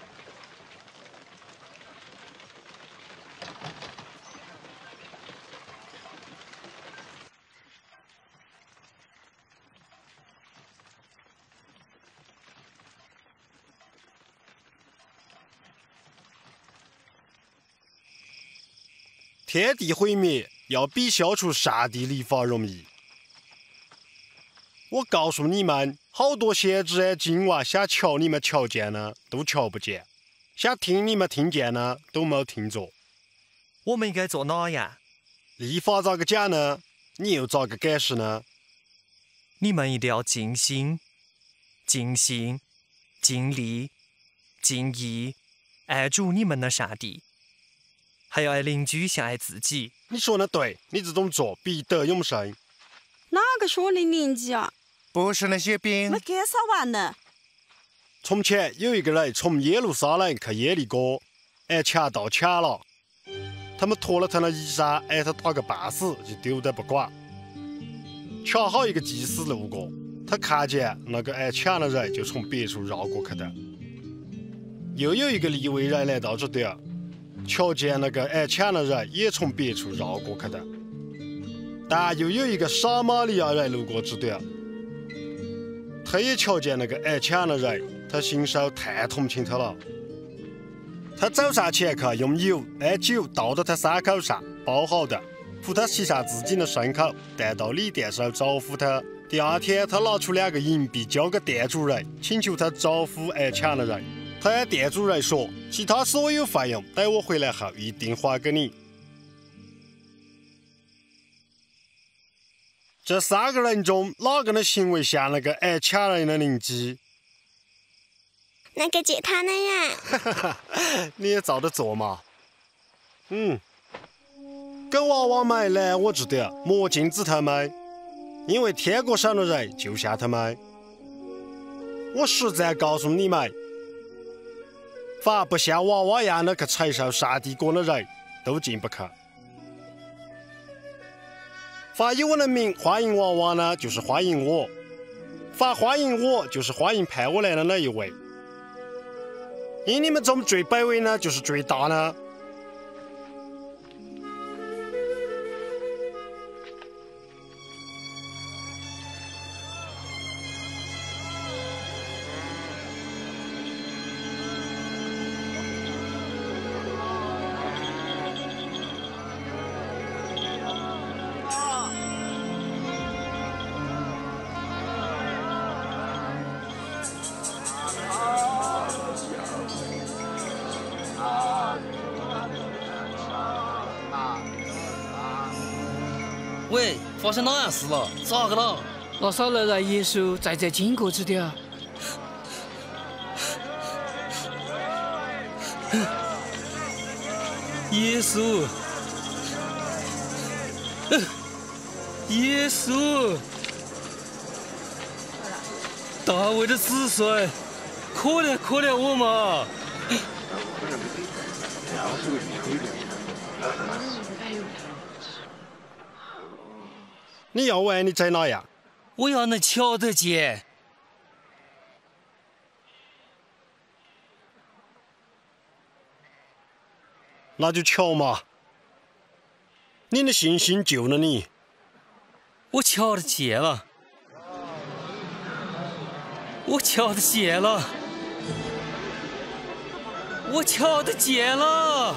天地毁灭要比消除上帝律法容易。我告诉你们，好多先知今晚想瞧你们瞧见呢，都瞧不见；想听你们听见呢，都没听着。 我们应该做哪样？ 律法咋个讲呢？你又咋个解释呢？ 你们一定要尽心、尽性、尽力、尽意，爱主你们的上帝，还要爱邻居像爱自己。 你说的对，你这种做必得永生。 哪个说的邻居啊？ 不是那些兵。 没介绍完呢。 从前有一个人从耶路撒冷去耶利哥，强盗抢了，他们脱了他的衣裳，他打个半死，就丢得不管。恰好一个祭司路过，他看见那个抢的人，就从别处绕过去的。又有一个利未人来到这点，瞧见那个抢的人也从别处绕过去的。但又有一个撒玛利亚人路过这点，他也瞧见那个抢的人，他心手太同情他了。他走上前去，用酒倒到他伤口上，包好的，扶他洗上自己的伤口，带到礼店上招呼他。第二天，他拿出2个银币交给店主人，请求他招呼抢的人。他按店主人说，其他所有费用等我回来后一定还给你。这3个人中，哪个的行为像那个抢人的邻居？ 那个接他的人。 你也照着做嘛。狗娃娃们来我这点，莫禁止他们，因为天国上的人就像他们。我实在告诉你们，凡不像娃娃一样的去承受上帝国的人，都进不去。凡以我的名欢迎娃娃呢，就是欢迎我；凡欢迎我，就是欢迎派我来的那一位。因你们中最卑微呢，就是最大呢。 喂，发生哪样事了？咋个了？ 拿撒勒人耶稣在这经过这点。 耶稣，耶稣，大卫的子孙，可怜我嘛！ 你要问你在哪样？ 我要能瞧得见。 那就瞧嘛，你的信心救了你。 我瞧得见了，我瞧得见了，我瞧得见了。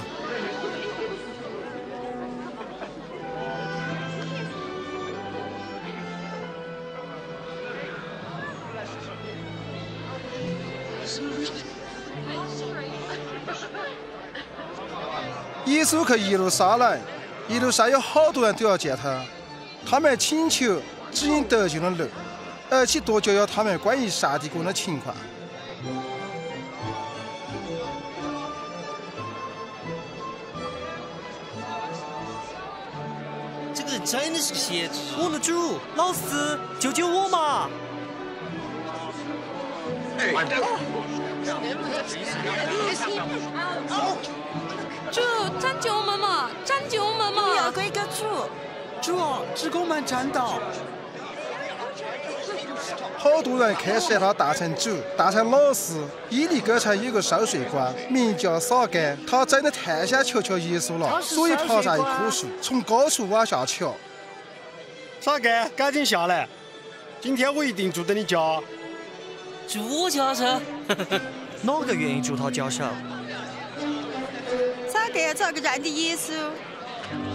耶稣去耶路撒冷，一路上有好多人都要见他，他们请求指引得救的路，而且多教导他们关于上帝国的情况。 这个人真的是个先知。 我的主，老师，救救我嘛！ 主，拯救我们嘛！拯救我们嘛！ 你要归个主。 主啊，只给我们占道。 好多人开始让他当成主，当成老师。伊犁哥城有个收税官，名叫撒该，他真的太想求耶稣了，所以爬上一棵树，从高处往下瞧。 撒该，赶紧下来，今天我一定住在你家。 住我家噻？ 哪个愿意住他家手？ 撒该咋个认得耶稣？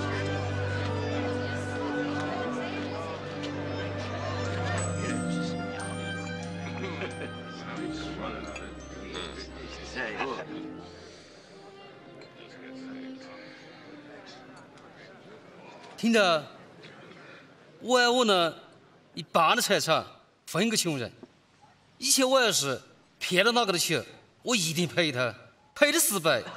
听到？我爱我呢1半的财产分给穷人。以前我要是骗了哪个的钱，我一定赔他，赔的10倍。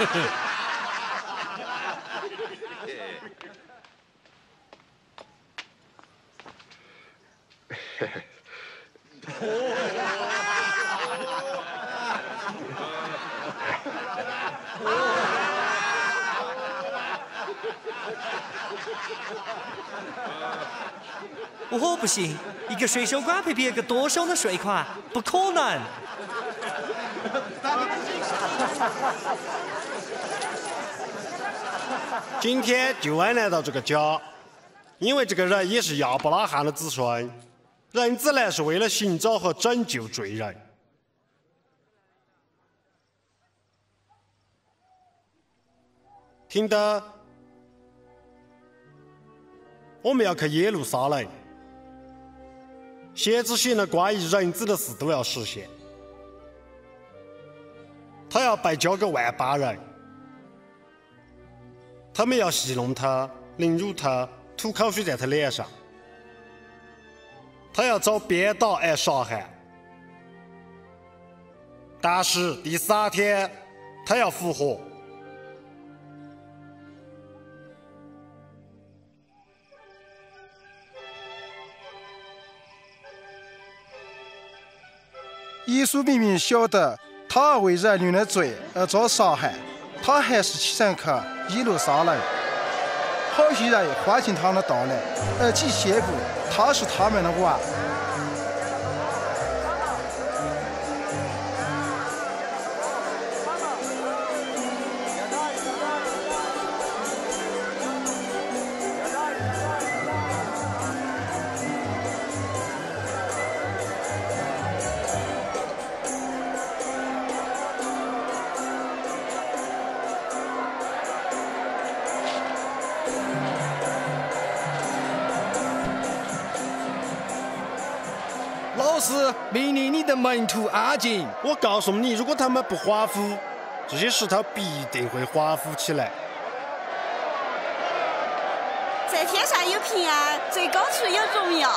我不信，一个税收官赔别个多收的税款，不可能。 今天就安来到这个家，因为这个人也是亚伯拉罕的子孙，人子来是为了寻找和拯救罪人。听得？我们要去耶路撒冷，先知写的关于人子的事都要实现。他要被交给万般人，他们要戏弄他、凌辱他、吐口水在他脸上。他要遭鞭打而杀害，但是第3天他要复活。 耶稣明明晓得他为人类的罪而遭杀害，他还是启程去耶路撒冷。好些人欢迎他的到来，而且宣布他是他们的王。 老师命令你的门徒安静。 我告诉你，如果他们不华服，这些石头必定会华服起来。 在天上有平安，最高处有荣耀。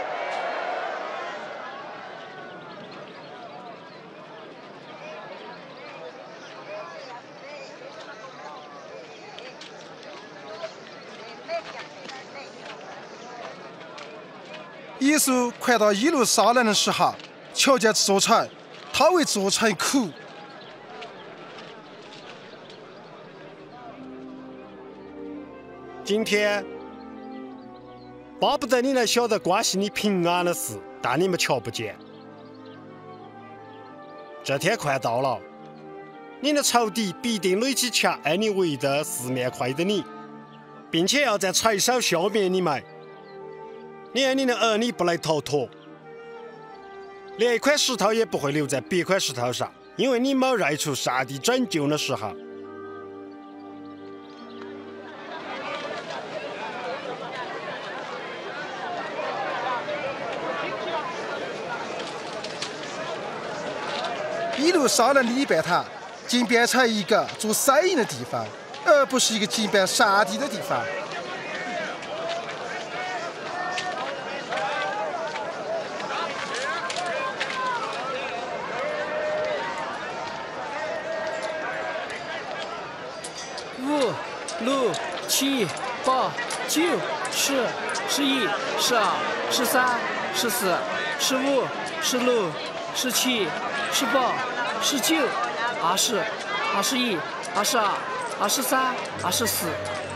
耶稣快到耶路撒冷的时候，瞧见这座城，他为这座城哭。 今天巴不得你能晓得关系你平安的事，但你们瞧不见。这天快到了，你的仇敌必定垒起墙挨你围得四面快的你，并且要在柴手消灭你们。连你的儿女不能逃脱，连一块石头也不会留在别块石头上，因为你没认出上帝拯救的时候。 耶路撒冷的礼拜堂竟变成一个做生意的地方，而不是一个敬拜上帝的地方。 5、6、7、8、9、10、11、12、13、14、15、16、17、18、19、20、21、22、23、24。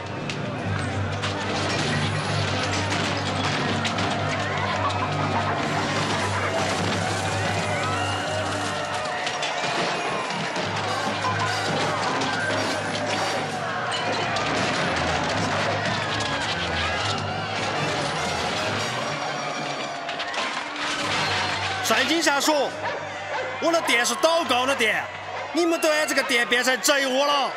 圣经上说，我的殿是祷告的殿，你们都把这个殿变成贼窝了。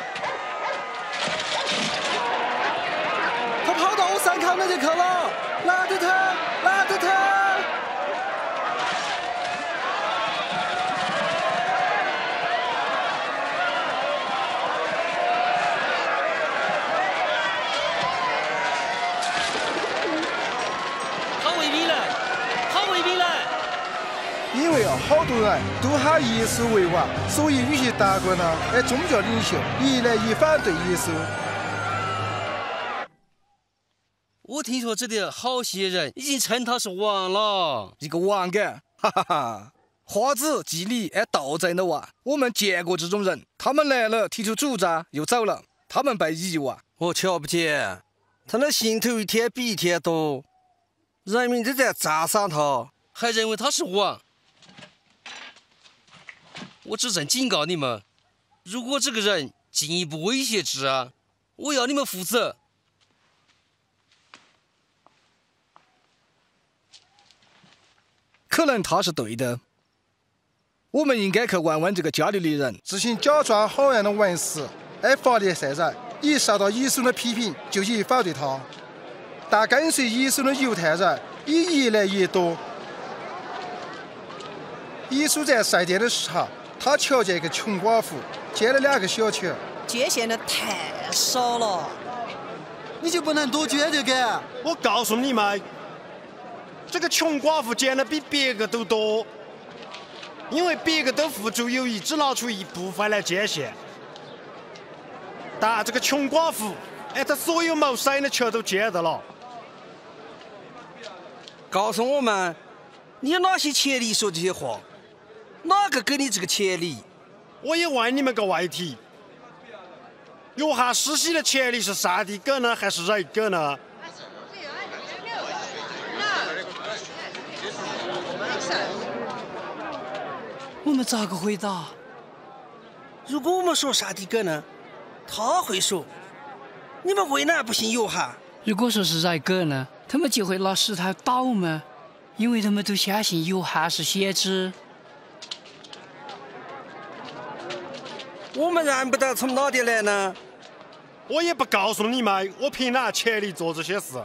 他跑到我山口那就去了，拉着他，拉着他。 好多人都喊耶稣为王，所以有些大国呢，宗教领袖越来越反对耶稣。 我听说这里好些人已经称他是王了。 一个王干，哈哈哈！花子、祭礼都在那哇。我们见过这种人，他们来了提出主张又走了，他们被遗忘。 我瞧不见，他那信徒一天比一天多，人民都在赞赏他， 还认为他是王。我只正警告你们，如果这个人进一步威胁治安，我要你们负责。 可能他是对的，我们应该去问问这个加利利人。 这些假装好样的文士，发列赛人，一受到耶稣的批评，就去反对他。但跟随耶稣的犹太人也越来越多。耶稣在圣殿的时候，他瞧见一个穷寡妇，捡了2个小钱， 捐献的太少了，你就不能多捐点干？ 我告诉你们。这个穷寡妇捡的比别个都多，因为别个都付诸友谊，只拿出一部分来捐献。但这个穷寡妇，她所有谋生的钱都捐到了。 告诉我们，你有哪些权利说这些话？哪个给你这个权利？ 我也问你们个问题：约翰施洗的权利是上帝给呢，还是人给呢？ 我们咋个回答？ 如果我们说上帝给呢，他会说：“你们为哪不信约翰？” 如果说是人给呢，他们就会拿石头打我们，因为他们都相信约翰是先知。 我们认不得从哪里来呢？ 我也不告诉你们，我凭哪权利做这些事？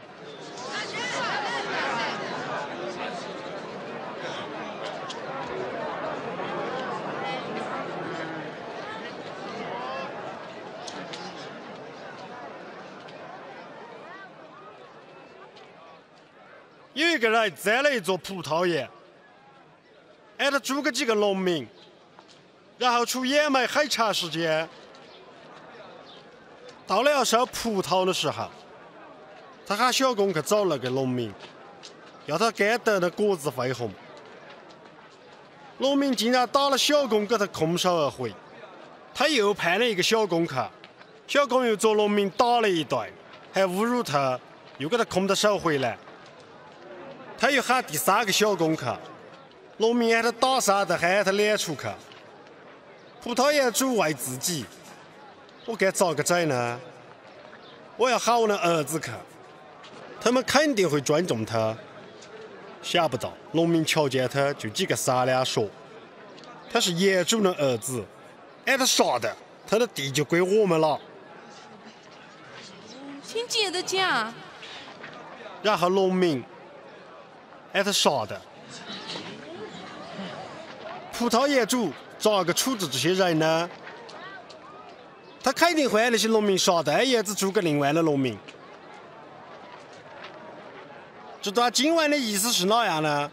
有一个人栽了一座葡萄园，他租给几个农民，然后出野卖很长时间。到了要收葡萄的时候，他喊小工去找那个农民，要他该得的果子分红。农民竟然打了小工，给他空手而回。他又派了一个小工去，小工又做农民打了一顿，还侮辱他，又给他空着手回来。他又喊第3个小工去，农民喊他打伤的，还喊他撵出去。葡萄园主问自己：我该咋个整呢？我要喊我的儿子去，他们肯定会尊重他。想不到农民瞧见他就几个商量说：他是业主的儿子，他杀的，他的地就归我们了。 请接着讲。 然后农民他杀的。葡萄园主咋个处置这些人呢？他肯定会把那些农民杀的，叶子租给另外的农民。这段经文的意思是哪样呢？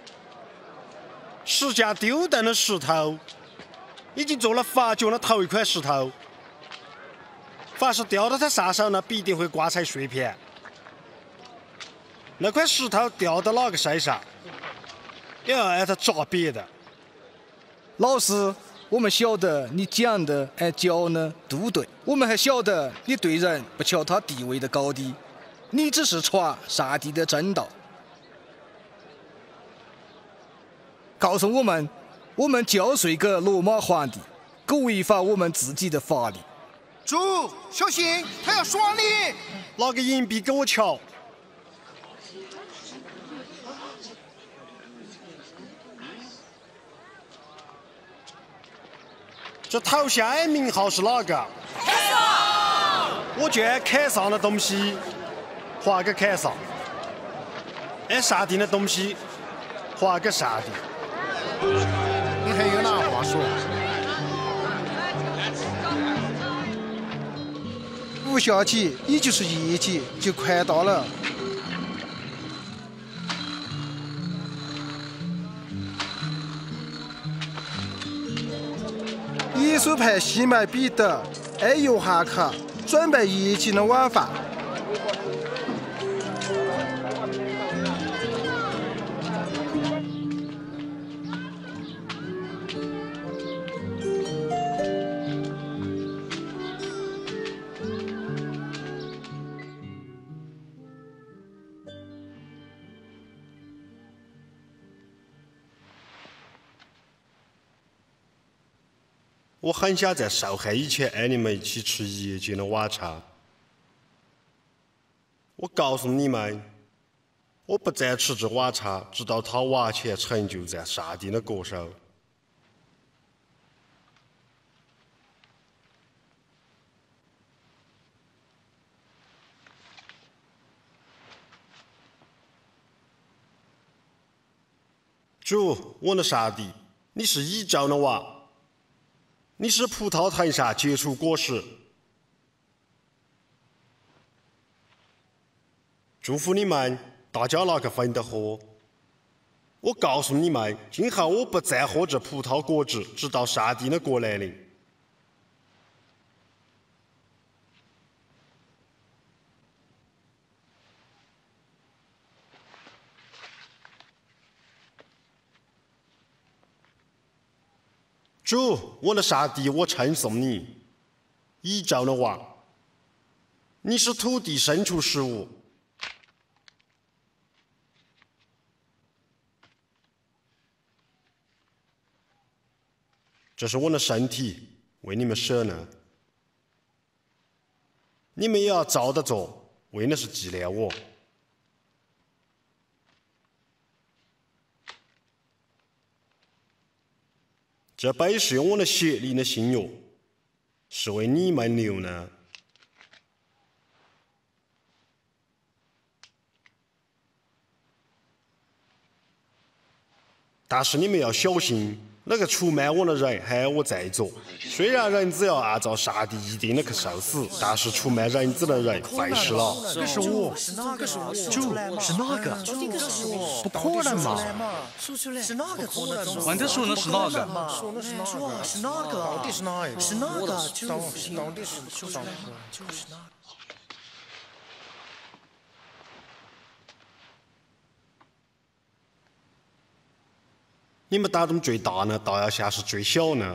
石匠丢掉的石头，已经做了发掘的头一块石头，凡是掉到他上手呢，必定会刮成碎片。那块石头掉到哪个身上，也要让他砸别的。 老师，我们晓得你讲的教呢都对，我们还晓得你对人不瞧他地位的高低，你只是传上帝的真道。告诉我们交税给罗马皇帝，可违反我们自己的法律。 主，小心，他要耍你！ 拿个银币给我瞧。这头像名号是哪个？ 凯撒！ 我捐凯撒的东西还给凯撒，上帝的东西还给上帝。 你还有哪话说？ 五旬节，也就是夜节，就快到了。 稣派西门彼得按约翰克准备夜间的晚饭。 我很想在受害以前和你们一起吃夜间的晚餐。我告诉你们，我不再吃这晚餐，直到它完全成就在上帝的国手。主，我的上帝，你是宇宙的王。你是葡萄藤上结出果实，祝福你们，大家拿个分的喝。我告诉你们，今后我不再喝这葡萄果汁，直到上帝的国来临。主，我的上帝，我称颂你，宇宙的王，你是土地生出食物。这是我的身体，为你们舍呢。你们也要照着做，为的是纪念我。这杯是用我的血淋的新约，是为你们流呢。但是你们要小心，那个出卖我的人还有我在做。虽然人子要按照上帝一定的去受死，但是出卖人子的人废死了。 这是我，主是哪个？不可能嘛！ 是哪个？ 问他说的是哪个？ 主是哪个？到底是哪一个？是哪个？到底是就是哪个？ 你们当中最大呢，倒要像是最小呢；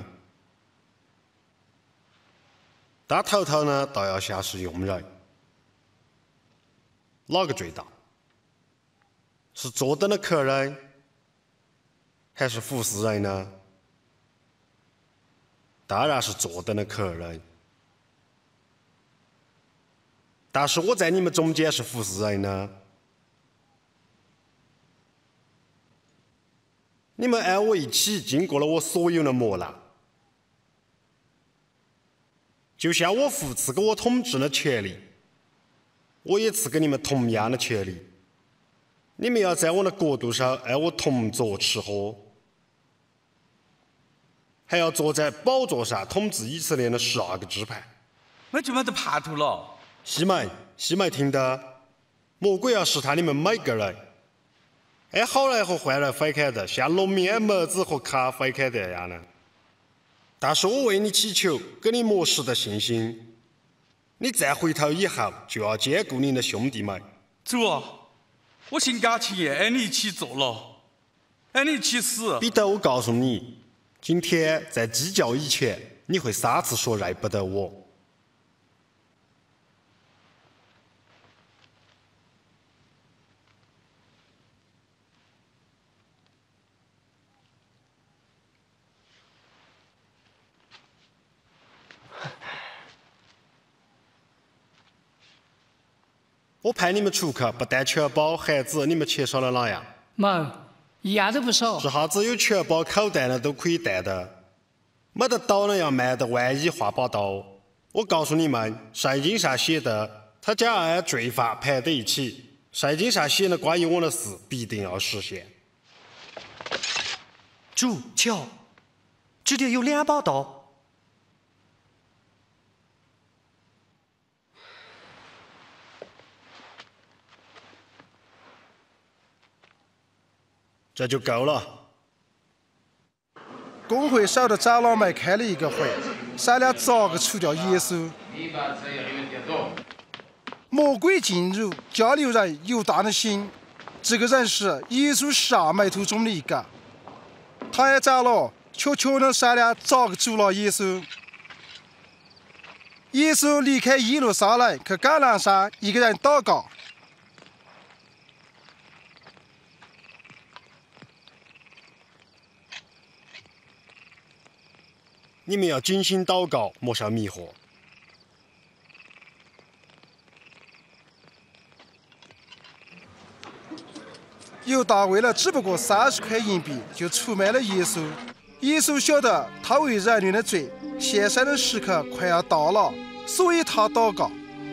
当头头呢，倒要像是佣人。哪个最大？是坐等的客人，还是服侍人呢？当然是坐等的客人。但是我在你们中间是服侍人呢。你们按我一起经过了我所有的磨难，就像我父赐给我统治的权利，我也赐给你们同样的权利。你们要在我的国度上按我同坐吃喝，还要坐在宝座上统治以色列的12个支派。 那就没得叛徒了。 西门，听得，魔鬼要试探你们每个人。按好人和坏人分开的，像农民按麦子和咖分开的一样呢。但是我为你祈求，给你磨实的信心。你再回头以后，就要兼顾你的兄弟们。 主啊，我心甘情愿按你一起做了，按你一起死。 彼得，我告诉你，今天在鸡叫以前，你会3次说认不得我。我派你们出去，不但确保孩子你们缺少了哪样？ 没，一样都不少。 这下子有确保口袋的都可以带的，没得刀的要慢的，万一划把刀。我告诉你们，圣经上写的，他将按罪犯排在一起。圣经上写的关于我的事，必定要实现。 主，瞧，这里有2把刀。 这就够了。 工会少的长老们开了一个会， 商量咋个除掉耶稣。魔鬼进入加流人犹大的心，这个人是耶稣12门徒中的一个。他也找了，悄悄地商量咋个捉了耶稣。耶稣离开耶路撒冷，去橄榄山一个人祷告。 你们要谨心祷告，莫受迷惑。 犹大为了只不过30块银币，就出卖了耶稣。耶稣晓得他为人类的罪献身的时刻快要到了，所以他祷告。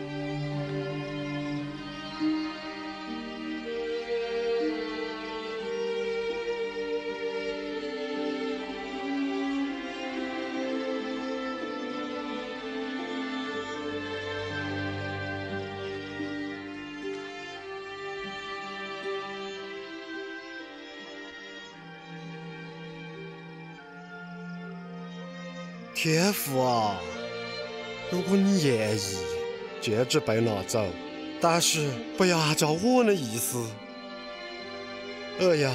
天父啊，如果你愿意，戒指被拿走，但是不要按照我的意思，而要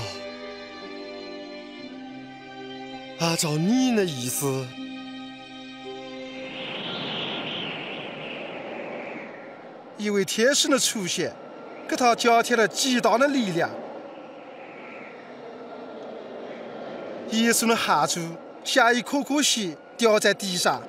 按照你的意思。 一位天使的出现，给他加添了极大的力量。耶稣的汗珠像一颗颗血掉在地上。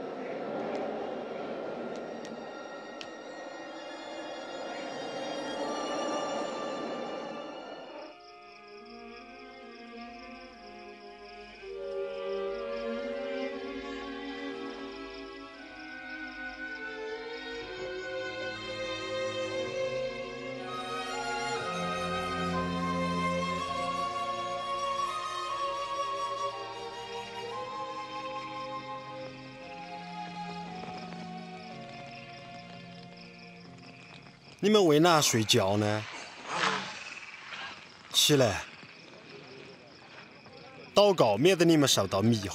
你们为哪睡觉呢？起来，祷告，免得你们受到迷惑。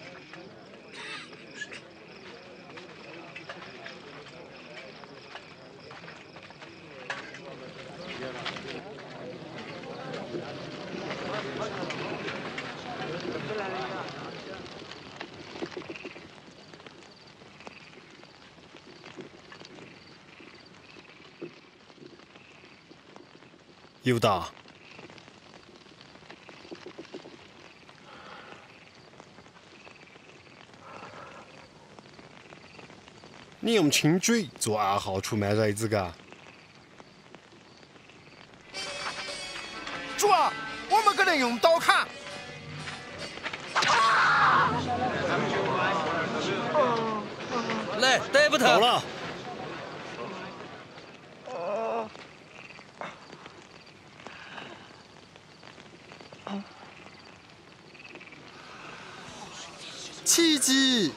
犹大，你用亲嘴做暗号出卖人子嘎？ 主啊，我们给人用刀砍。 来，逮捕他！ 够了。 奇迹！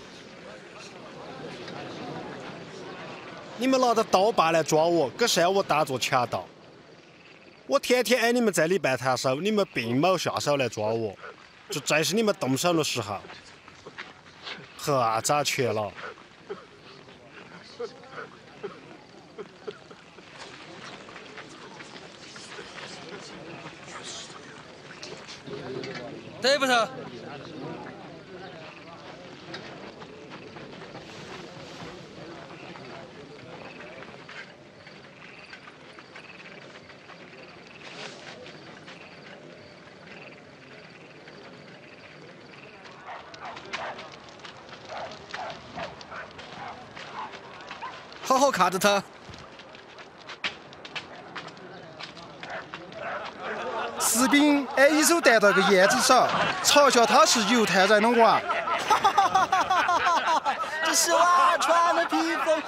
你们拿着刀把来抓我，给煽我当作强盗。我天天挨你们在里办摊手，你们并冇下手来抓我，这正是你们动手的时候。很早去了。 逮捕他！ 好好看着他。 士兵按一手戴到个燕子上，嘲笑他是犹太人的王。 这是完全的披风。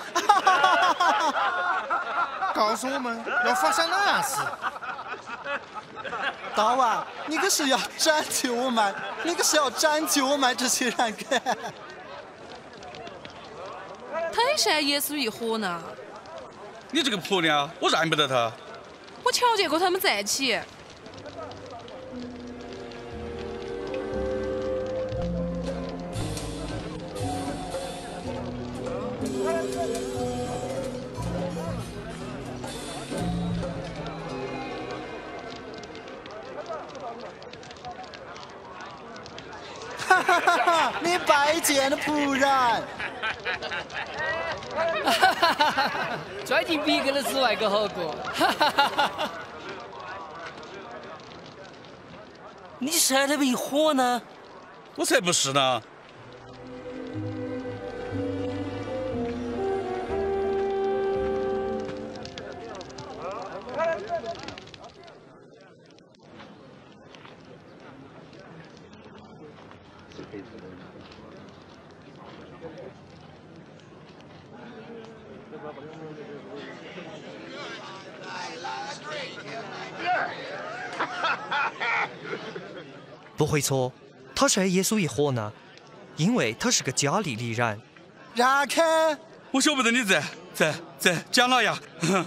告诉我们要发生哪样事？ 大王，你可是要拯救我们，你可是要拯救我们这些人的。 他也是爱耶稣一伙呢。 你这个婆娘，我认不得他。 我瞧见过他们在一起。 哈哈哈哈！你拜见了仆人。 哈哈哈哈！拽进比给的之外个好过。哈哈哈哈！ 你晒得没火呢？ 我才不是呢！ 不会错，他是挨耶稣一伙呢，因为他是个加利利人。 让开！ 我晓不得你在讲哪呀？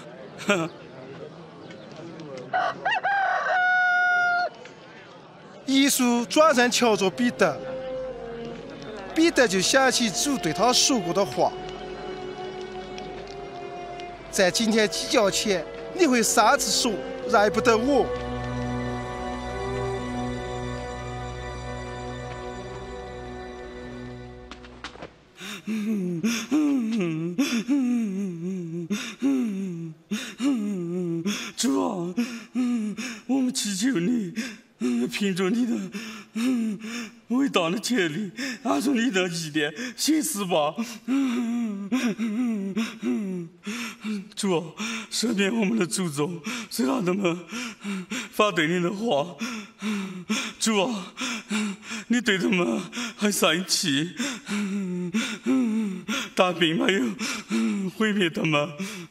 耶稣转身瞧着彼得，彼得就想起主对他说过的话：在今天鸡叫前，你会3次说认不得我。 主啊，我们祈求你，凭着你的伟大的权利，按照你的意念行事吧。主啊，赦免我们的祖宗，虽然他们反对你的话。主啊，你对他们很生气，但并没有毁灭他们，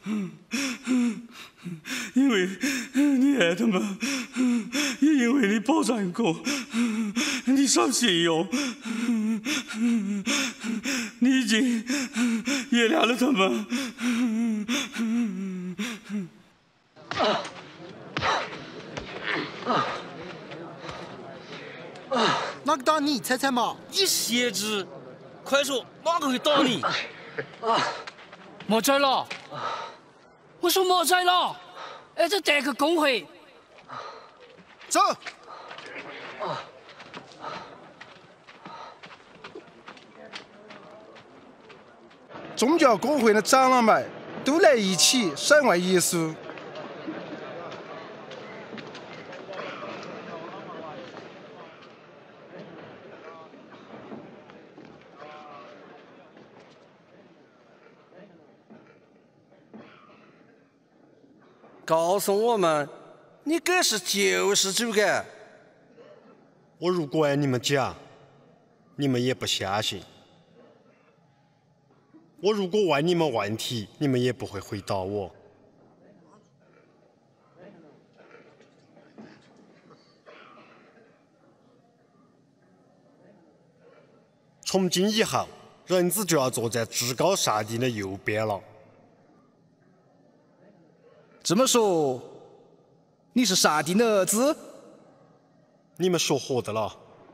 因为你爱他们，也因为你保证过，你守信用，你已经原谅了他们。 哪个打你？猜猜嘛！ 你先知，快说哪个会打你？ 莫在了！我说莫在了！哎，这带个工会。 走。 宗教公会的长老们都来一起审问耶稣。 告诉我们，你这是救世主个？ 我如果按你们讲，你们也不相信；我如果问你们问题，你们也不会回答我。从今以后，人子就要坐在至高上帝的右边了。 这么说，你是上帝的儿子？ 你们说活的了。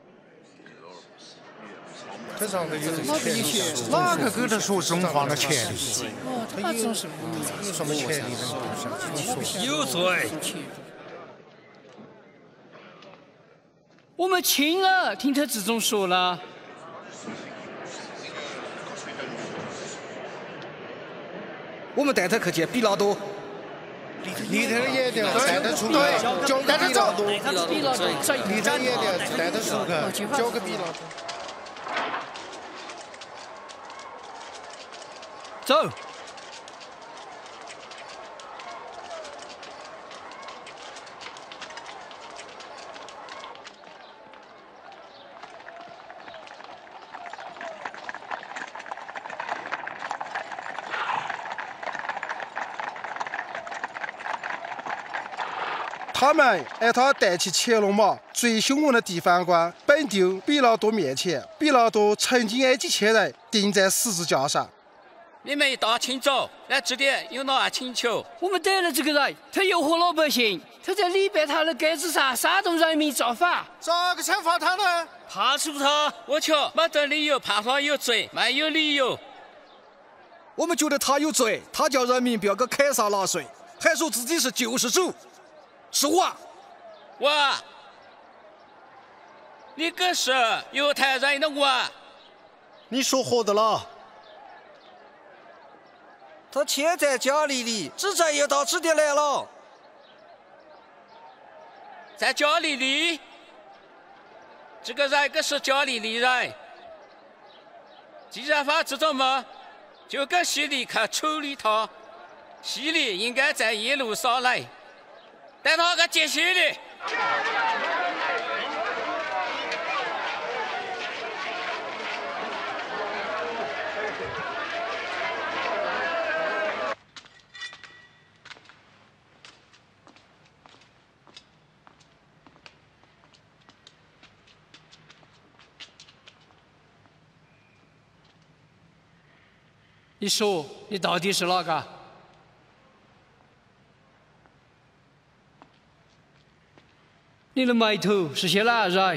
这上头有哪个给他说真话的权利？他有什么权利呢？ 有罪！ 我们亲耳听他这种说了。 我们带他去见比拉多。 离他也得带他出去，交给比拉多。离他也得带他出去，交给比拉多。 走。 他们按他带起前龙马，最凶恶的地方官本丢比拉多面前。比拉多曾经挨几千人钉在十字架上。 你们一大清早来这点有哪请求？ 我们逮了这个人，他诱惑老百姓，他在礼拜堂的杆子上煽动人民造反。 咋个惩罚他呢？ 怕出他！我瞧没得理由判他有罪，没有理由。 我们觉得他有罪，他叫人民不要给凯撒纳税，还说自己是救世主，是我。 我，你可是犹太人的我。 你说活的啦？ 他潜在家里里，只在要到指点来了。 在家里里，这个人可是家里里人。既然发这种梦，就跟希律去处理他。希律应该在耶路撒冷，带他去见希律。 你说，你到底是哪个？你的埋头是些哪人？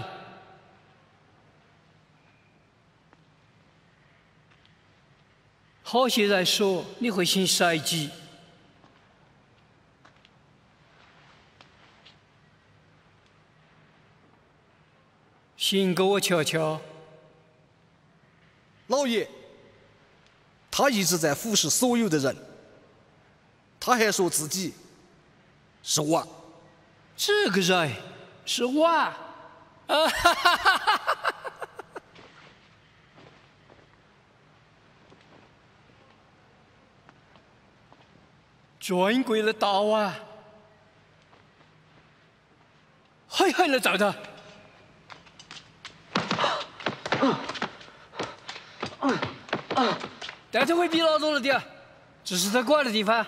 好些人说你会行神迹，行给我瞧瞧。 老爷。他一直在服侍所有的人，他还说自己是我。 这个人是我。啊哈哈哈哈哈！专柜的大王，狠狠的揍他！带他回比拉多的地，这是他管的地方。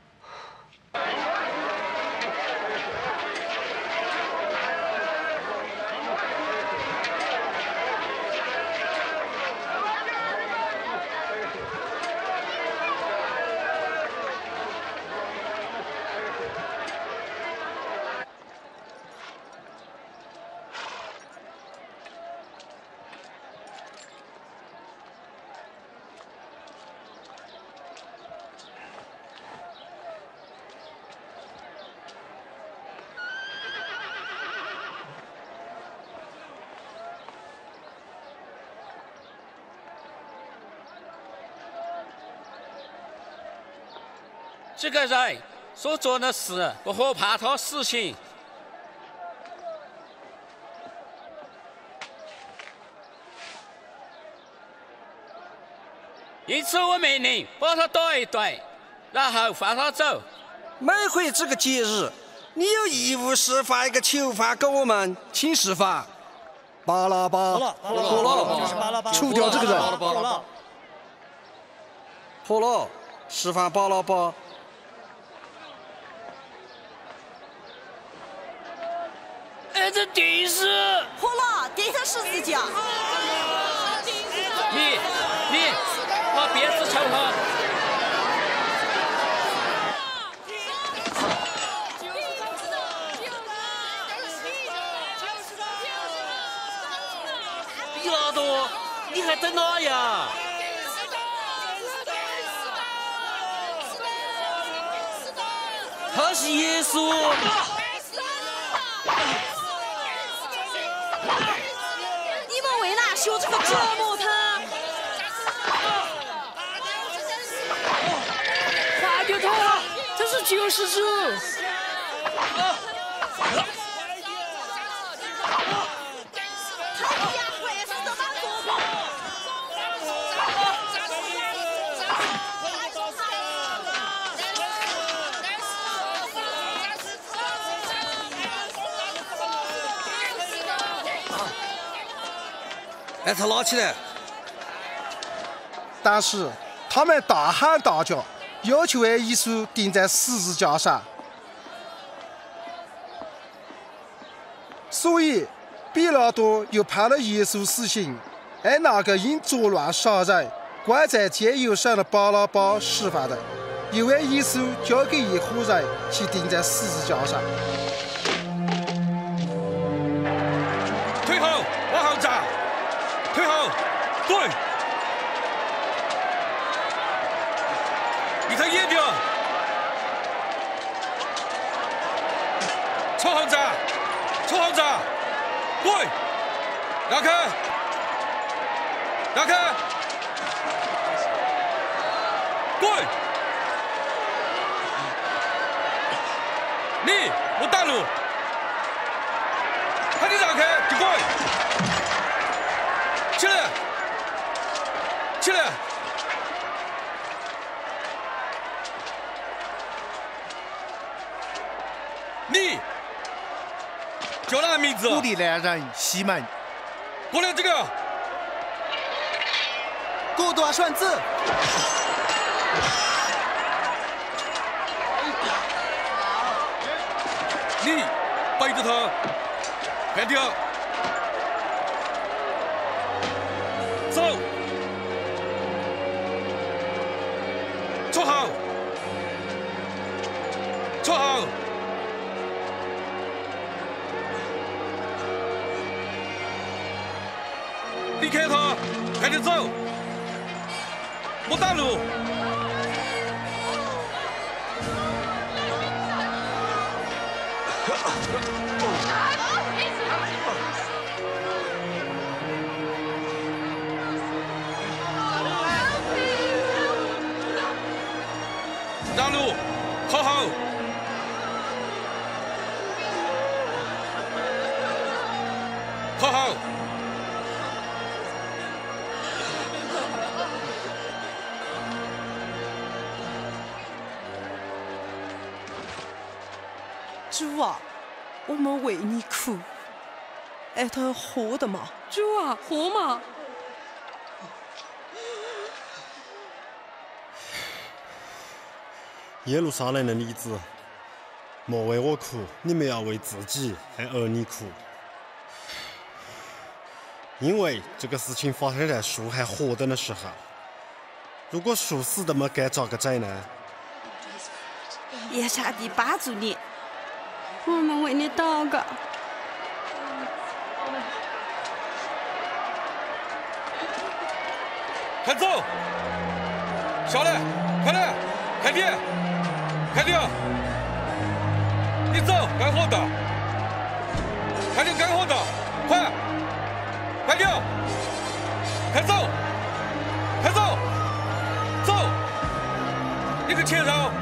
这个人所做的事，不会判他死刑。因此，我命令把他打一顿，然后放他走。 每回这个节日，你有义务释放一个囚犯给我们， 请释放巴拉巴。 就是巴拉巴， 除掉这个人。 破了，释放巴拉巴。 按着定死。 破了，钉上十字架。 你，把鞭子抽他。 比拉多，你还等哪呀？他是耶稣。 你们为哪学这个折磨他？ 放掉他，他是救世主。 把他拉起来！ 但是他们大喊大叫，要求把耶稣钉在十字架上。所以比拉多又判了耶稣死刑，按那个因作乱杀人关在监狱上的巴拉巴释放的，又把耶稣交给一伙人去钉在十字架上。 退后，往后站！退后，对。 离开眼睛，抽好站，抽好站，滚，让开，让开，滚，你我带路，快点让开，就滚，起来，起来。你叫哪个名字？ 我的男人西门。 过来这个。 过多少字？ 你背着他，快点走，坐好，坐好。离开他，快点走，莫挡路。让路，靠好。靠好。 主啊，我们为你哭，爱他活的吗？ 主啊，活吗？ 耶路撒冷的女子，莫为我哭，你们要为自己和儿女哭，因为这个事情发生在树还活着的时候。如果树死了么，该咋个整呢？ 愿上帝帮助你，我们为你祷告。 快走，下来，快点，快点，快点！你走，干活的，快点干活的，快，快点，快走，快走，走，你个前手。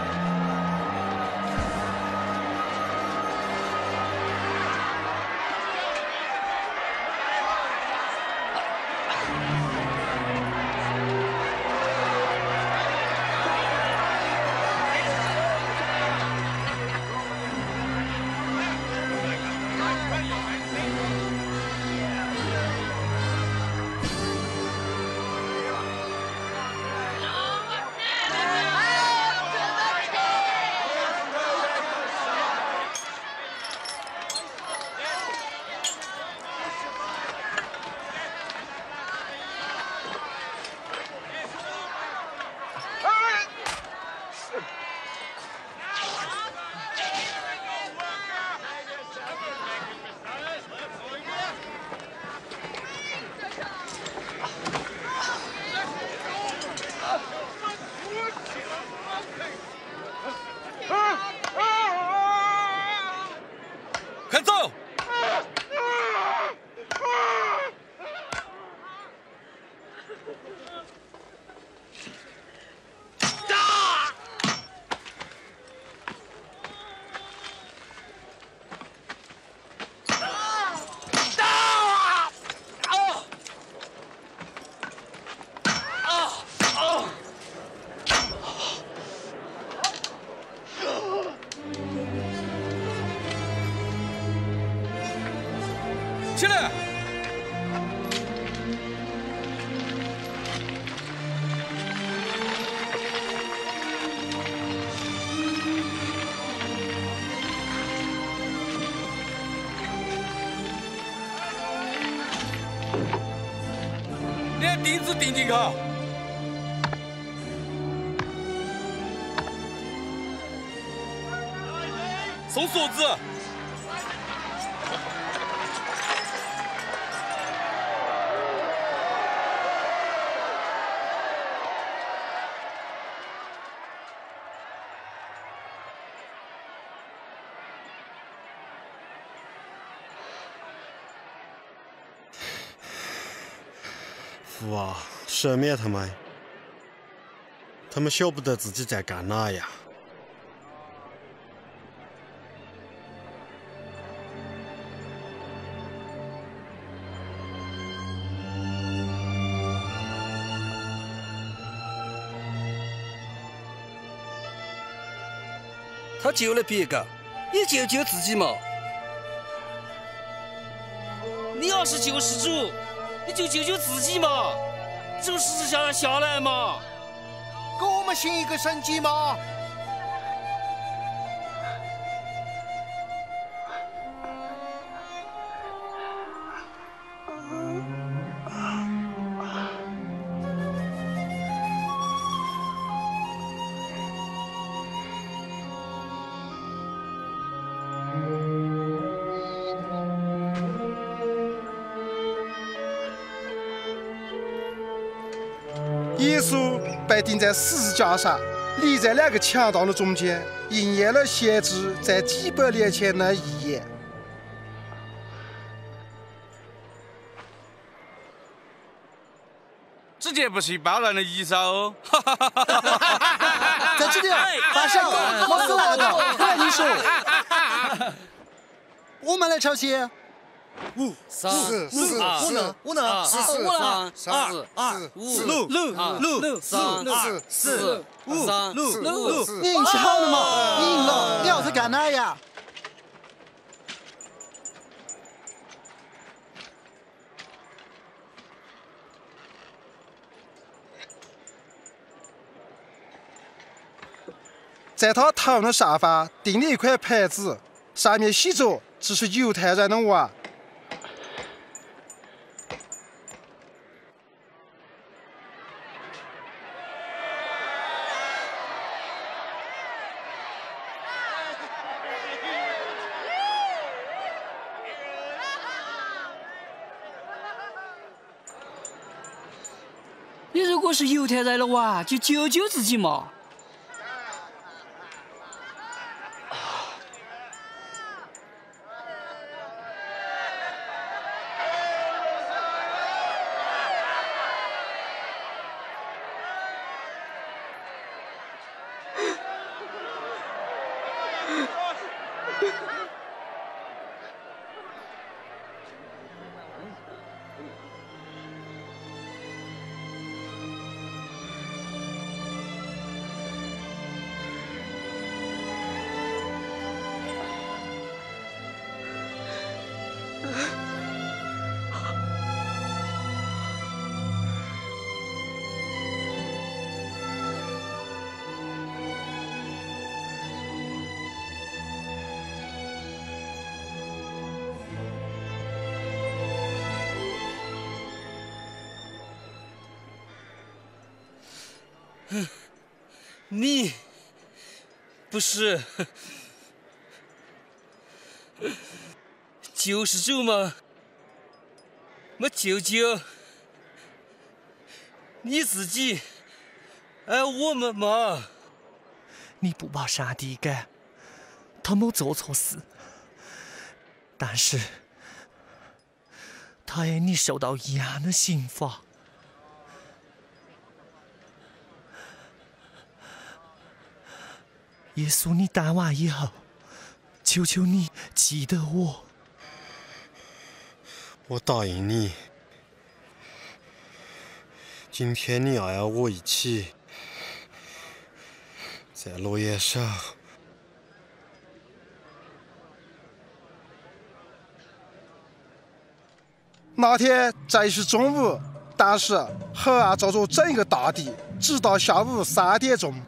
快走！起来！连钉子钉进去，送锁子。 父啊，赦免他们，他们晓不得自己在干哪呀。 他救了别个，也救救自己嘛。 你要是救世主，你就救救自己嘛，你从十字架上下来嘛。 给我们行一个神迹嘛。 耶稣被钉在十字架上，立在两个强盗的中间，应验了先知在几百年前的预言。 这件不是包人的衣裳哦。 在这里，大小，我是我的，我跟你说，我们来抄写。 5、4、4、 我呢 ，3、2、5、6、3、2、4、5、6。 运气好了嘛？赢了，你要是干哪呀？ 在他头的上方钉了一块牌子，上面写着：“这是犹太人的王。” 你如果是犹太人的话，就救救自己嘛。 你不是救世主吗？我救救你自己，爱我们嘛。 你不把上帝赶，他没做错事，但是他爱你受到一样的刑罚。耶稣，你当完以后，求求你记得我。 我答应你，今天你要和我一起在落叶上。 那天正是中午，但是黑暗罩着整个大地，直到下午3点钟。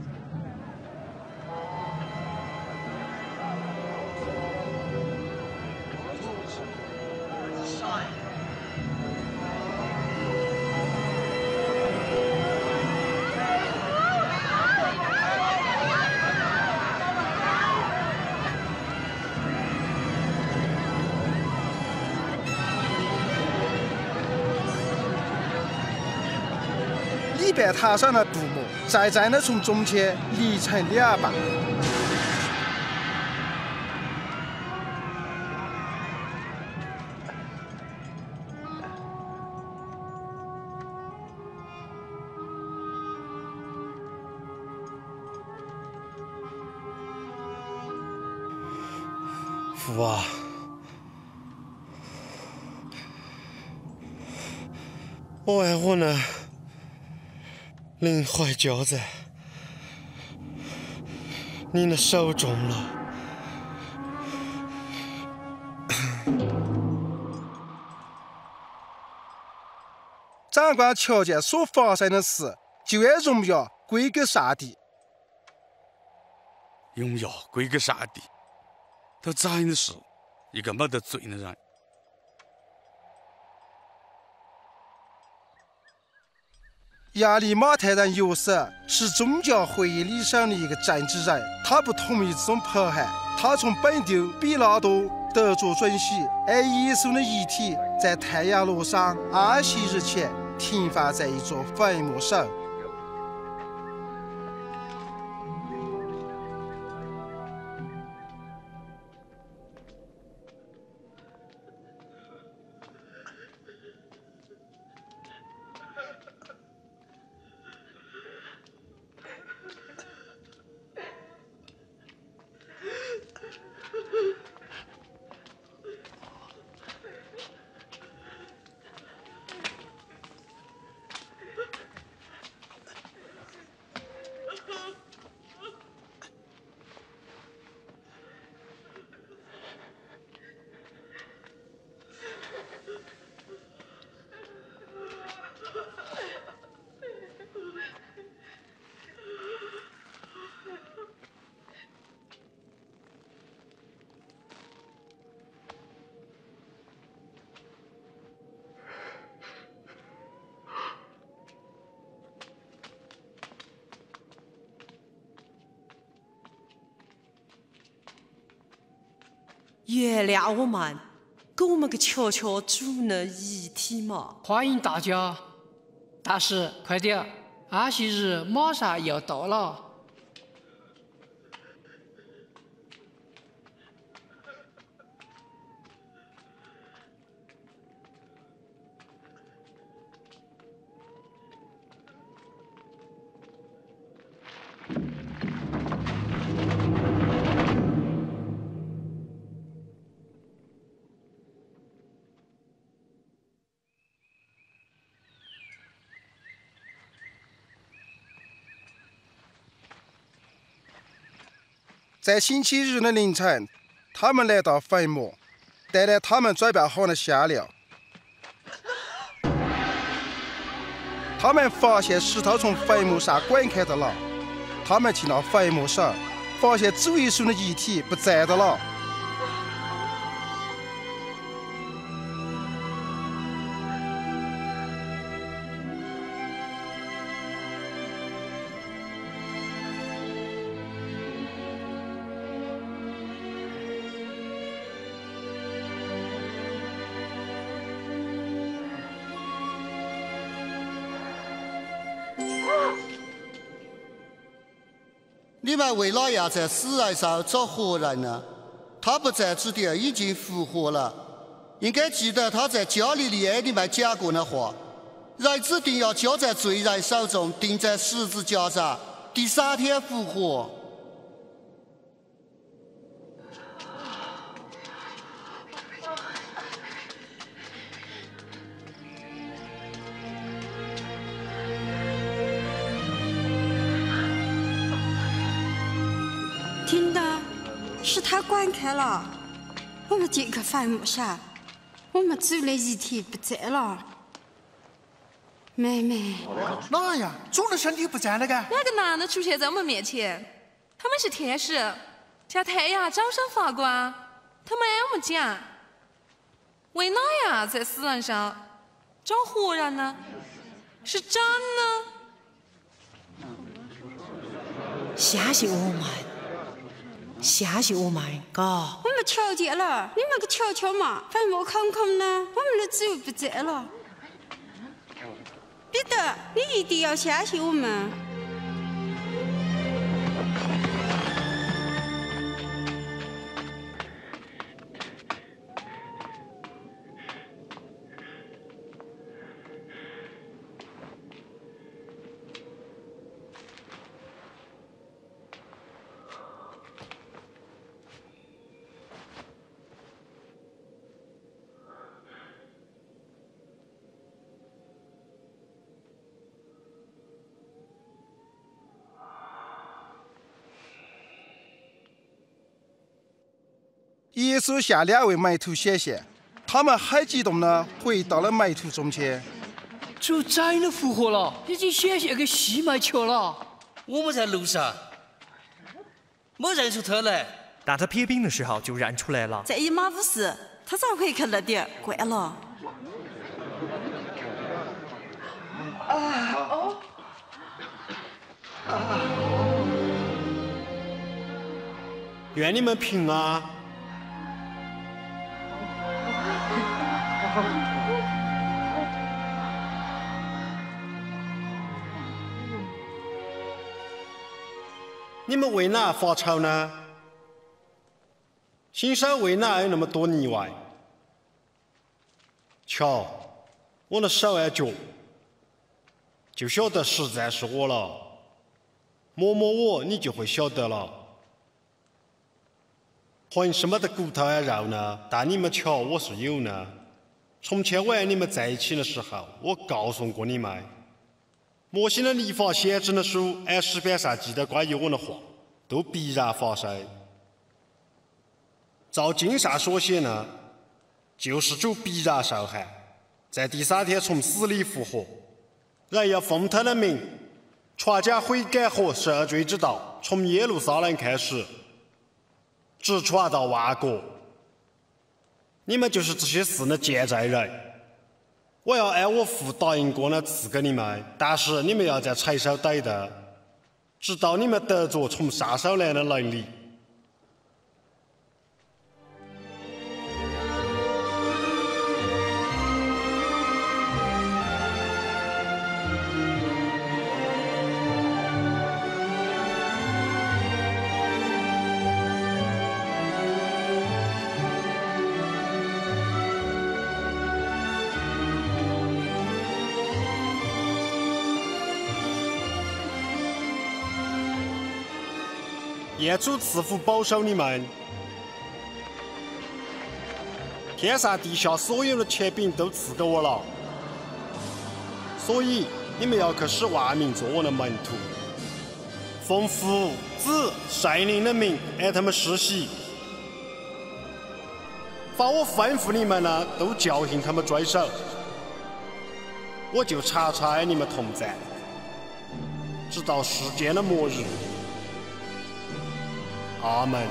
礼拜堂上的布幕渐渐地从中间裂成2半。 父啊，我爱我呢灵怀交在你的手中了。 长官瞧见所发生的事，就按荣耀归给上帝。 荣耀归给上帝，他真是一个没得罪的人。 亚利马太人约瑟是宗教会议里上的一个政治人，他不同意这种迫害，他从本丢比拉多得着准许，按耶稣的遗体在太阳落上安息日前停放在一座坟墓上。 原谅我们，给我们个瞧瞧主的遗体嘛！ 欢迎大家，但是快点，安息日马上要到了。 在星期日的凌晨，他们来到坟墓，带来他们准备好的香料。他们发现石头从坟墓上滚开的了。他们进到坟墓上，发现主耶稣的遗体不在的了。 你们为哪样在死人上找活人呢？他不在这地儿，已经复活了。应该记得他在加利利埃你们讲过的话：人子定要交在罪人手中，钉在十字架上，第3天复活。 听到，是他滚开了。我们进去坟墓上，我们主的遗体不在了。妹妹， 哪呀？主的身体不在了个？ 两个男的出现在我们面前，他们是天使，像太阳早上发光。他们按我们讲，为哪样在死人上找活人呢？是真呢？ 相信我们。相信我们，嘎！ 我们瞧见了，你们给瞧瞧嘛，坟墓空空的，我们的主不在了。彼得，你一定要相信我们。 耶稣向2位门徒显现，他们很激动地回到了门徒中间。 主真的复活了，已经显现给西门去了。 我们在路上没认出他来， 但他撇饼的时候就认出来了。 在以马忤斯，他咋会去那点关了？ 愿你们平安。你们为哪发愁呢？心上为哪有那么多泥歪？瞧，我的手和脚，就晓得实在是我了。摸摸我，你就会晓得了。浑什么的骨头和肉呢？但你们瞧，我是有呢。从前我和你们在一起的时候，我告诉过你们，摩西的律法、先知的书，和诗篇上记得关于我的话，都必然发生。照经上所写呢，救世主必然受害，在第3天从死里复活。人要奉他的名，传讲悔改和赦罪之道，从耶路撒冷开始，直传到万国。你们就是这些事的见证人。我要按我父答应过的赐给你们，但是你们要在承受等待，直到你们得着从上手来的能力。愿主赐福保守你们，天上地下所有的权柄都赐给我了，所以你们要去使万民做我的门徒，奉父、子、圣灵的名按他们施洗，把我吩咐你们呢，都教训他们遵守，我就常常与你们同在，直到世界的末日。阿门。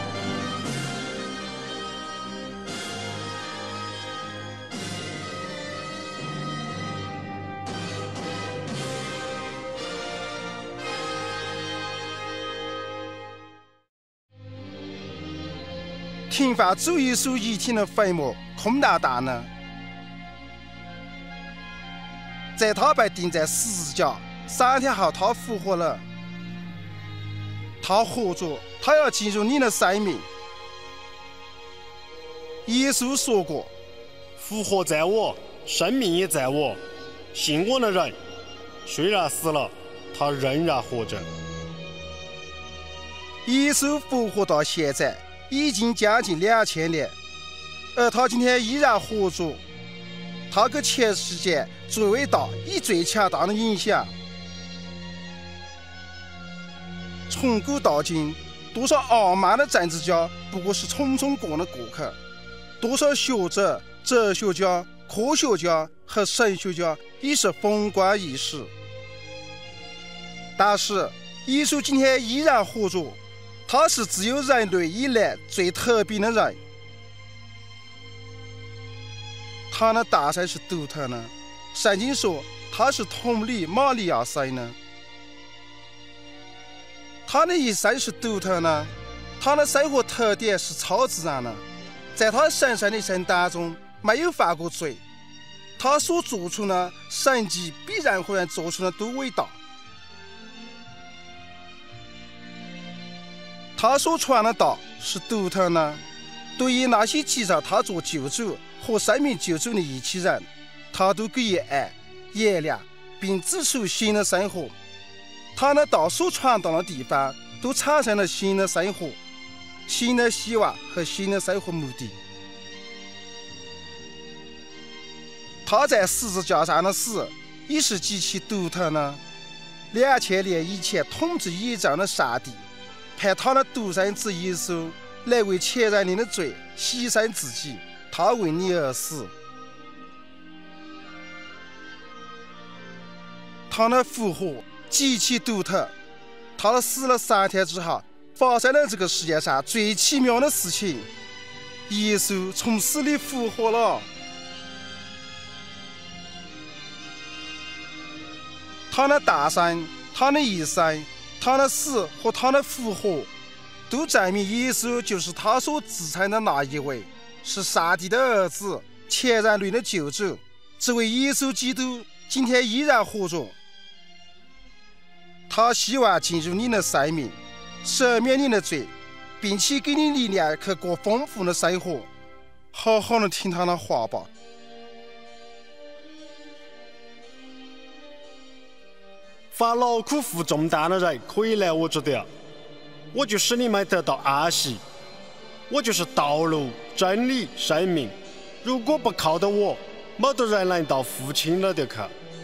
停放主耶稣遗体的坟墓空荡荡的，在他被钉在十字架，3天后他复活了。他活着，他要进入你的生命。耶稣说过：“ 复活在我，生命也在我。信我的人，虽然死了，他仍然活着。” 耶稣复活到现在已经将近2000年，而他今天依然活着。他给全世界最伟大、也最强大的影响。从古到今，多少傲慢的政治家不过是匆匆过的过客，多少学者、哲学家、科学家和神学家已是风光一时。但是耶稣今天依然活着，他是自有人类以来最特别的人。他的诞生是独特的，圣经说他是童女玛利亚生的。他的一生是独特的，他的生活特点是超自然的，在他神圣的一生当中没有犯过罪，他所做出的神迹比任何人做出的都伟大。他所传的道是独特的，对于那些接受他做救主和生命救主的一切人，他都给予爱、原谅，并指出新的生活。他的道所传到的地方，都产生了新的生活、新的希望和新的生活目的。他在十字架上的死也是极其独特的。2000年以前统治宇宙的上帝，派他的独生子耶稣来为前人的罪牺牲自己，他为你而死。他的复活极其独特，他死了3天之后，发生了这个世界上最奇妙的事情，耶稣从死里复活了。他的诞生，他的一生，他的死和他的复活，都证明耶稣就是他所自称的那一位，是上帝的儿子，全人类的救主。这位耶稣基督今天依然活着，他希望进入你的生命，赦免你的罪，并且给你力量去过丰富的生活。好好的听他的话吧。 凡劳苦负重担的人可以来我这里，我就使你们得到安息。我就是道路、真理、生命。如果不靠着我，没得人能到父亲那里去。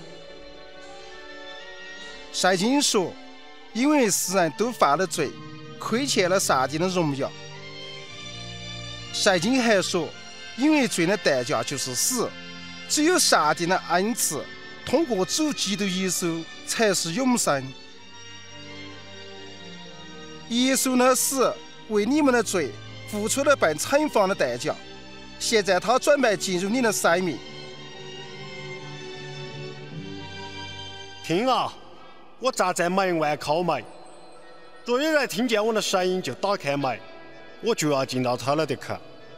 圣经说，因为世人都犯了罪，亏欠了上帝的荣耀。圣经还说，因为罪的代价就是死，只有上帝的恩赐，通过主基督耶稣才是永生。耶稣的死为你们的罪付出了被惩罚的代价，现在他准备进入你的生命。 听啊，我站在门外叩门，若有人听见我的声音就打开门，我就要进到他那里去。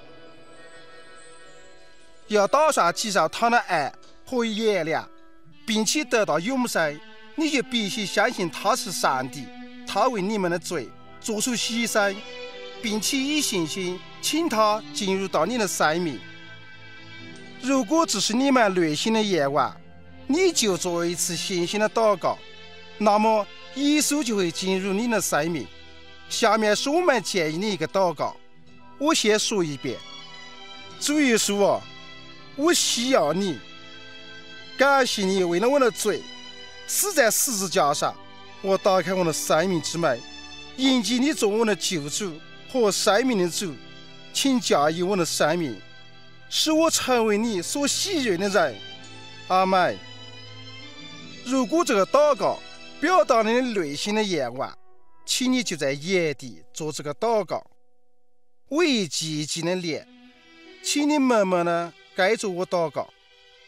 要打算接受他的爱和原谅，并且得到永生，你就必须相信他是上帝，他为你们的罪做出牺牲，并且以信心请他进入到你的生命。如果这是你们内心的愿望，你就做一次信心的祷告，那么耶稣就会进入你的生命。下面是我们建议的一个祷告，我先说一遍。主耶稣啊，我需要你，感谢你为了我的罪死在十字架上。我打开我的生命之门，迎接你做我的救主和生命的主，请驾驭我的生命，使我成为你所喜悦的人。阿们。如果这个祷告表达你内心的愿望，请你就在原地做这个祷告。我一句一句的念，请你默默的跟着我祷告。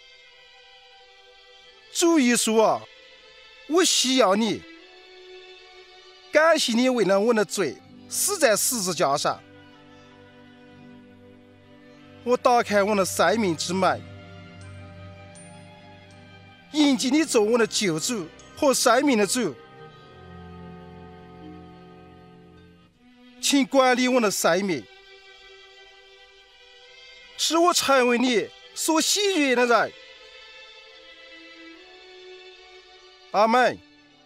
主耶稣啊，我需要你，感谢你为了我的罪死在十字架上。我打开我的生命之门，迎接你做我的救主和生命的主，请管理我的生命，使我成为你所喜悦的人。阿们。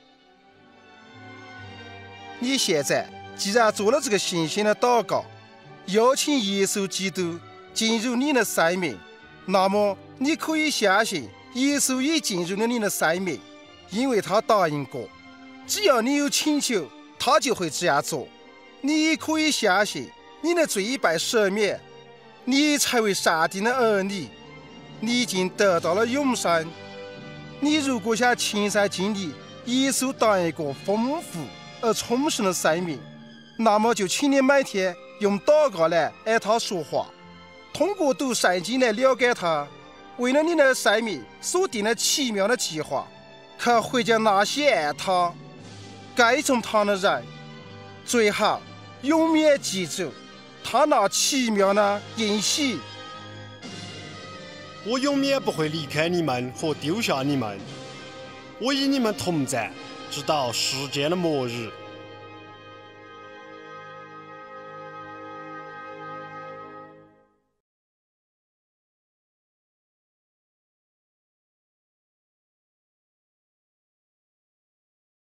你现在既然做了这个信心的祷告，邀请耶稣基督进入你的生命，那么你可以相信耶稣已进入了你的生命，因为他答应过，只要你有请求，他就会这样做。你也可以相信你的罪已被赦免，你已成为上帝的儿女，你已经得到了永生。你如果想亲身经历耶稣答应过丰富而充实的生命，那么就请你每天用祷告来爱他说话，通过读圣经来了解他为了你的生命所定的奇妙的计划，去回教那些爱他跟从他的人，最好永远记住他那奇妙的应许。 我永远不会离开你们和丢下你们，我与你们同在，直到世界的末日。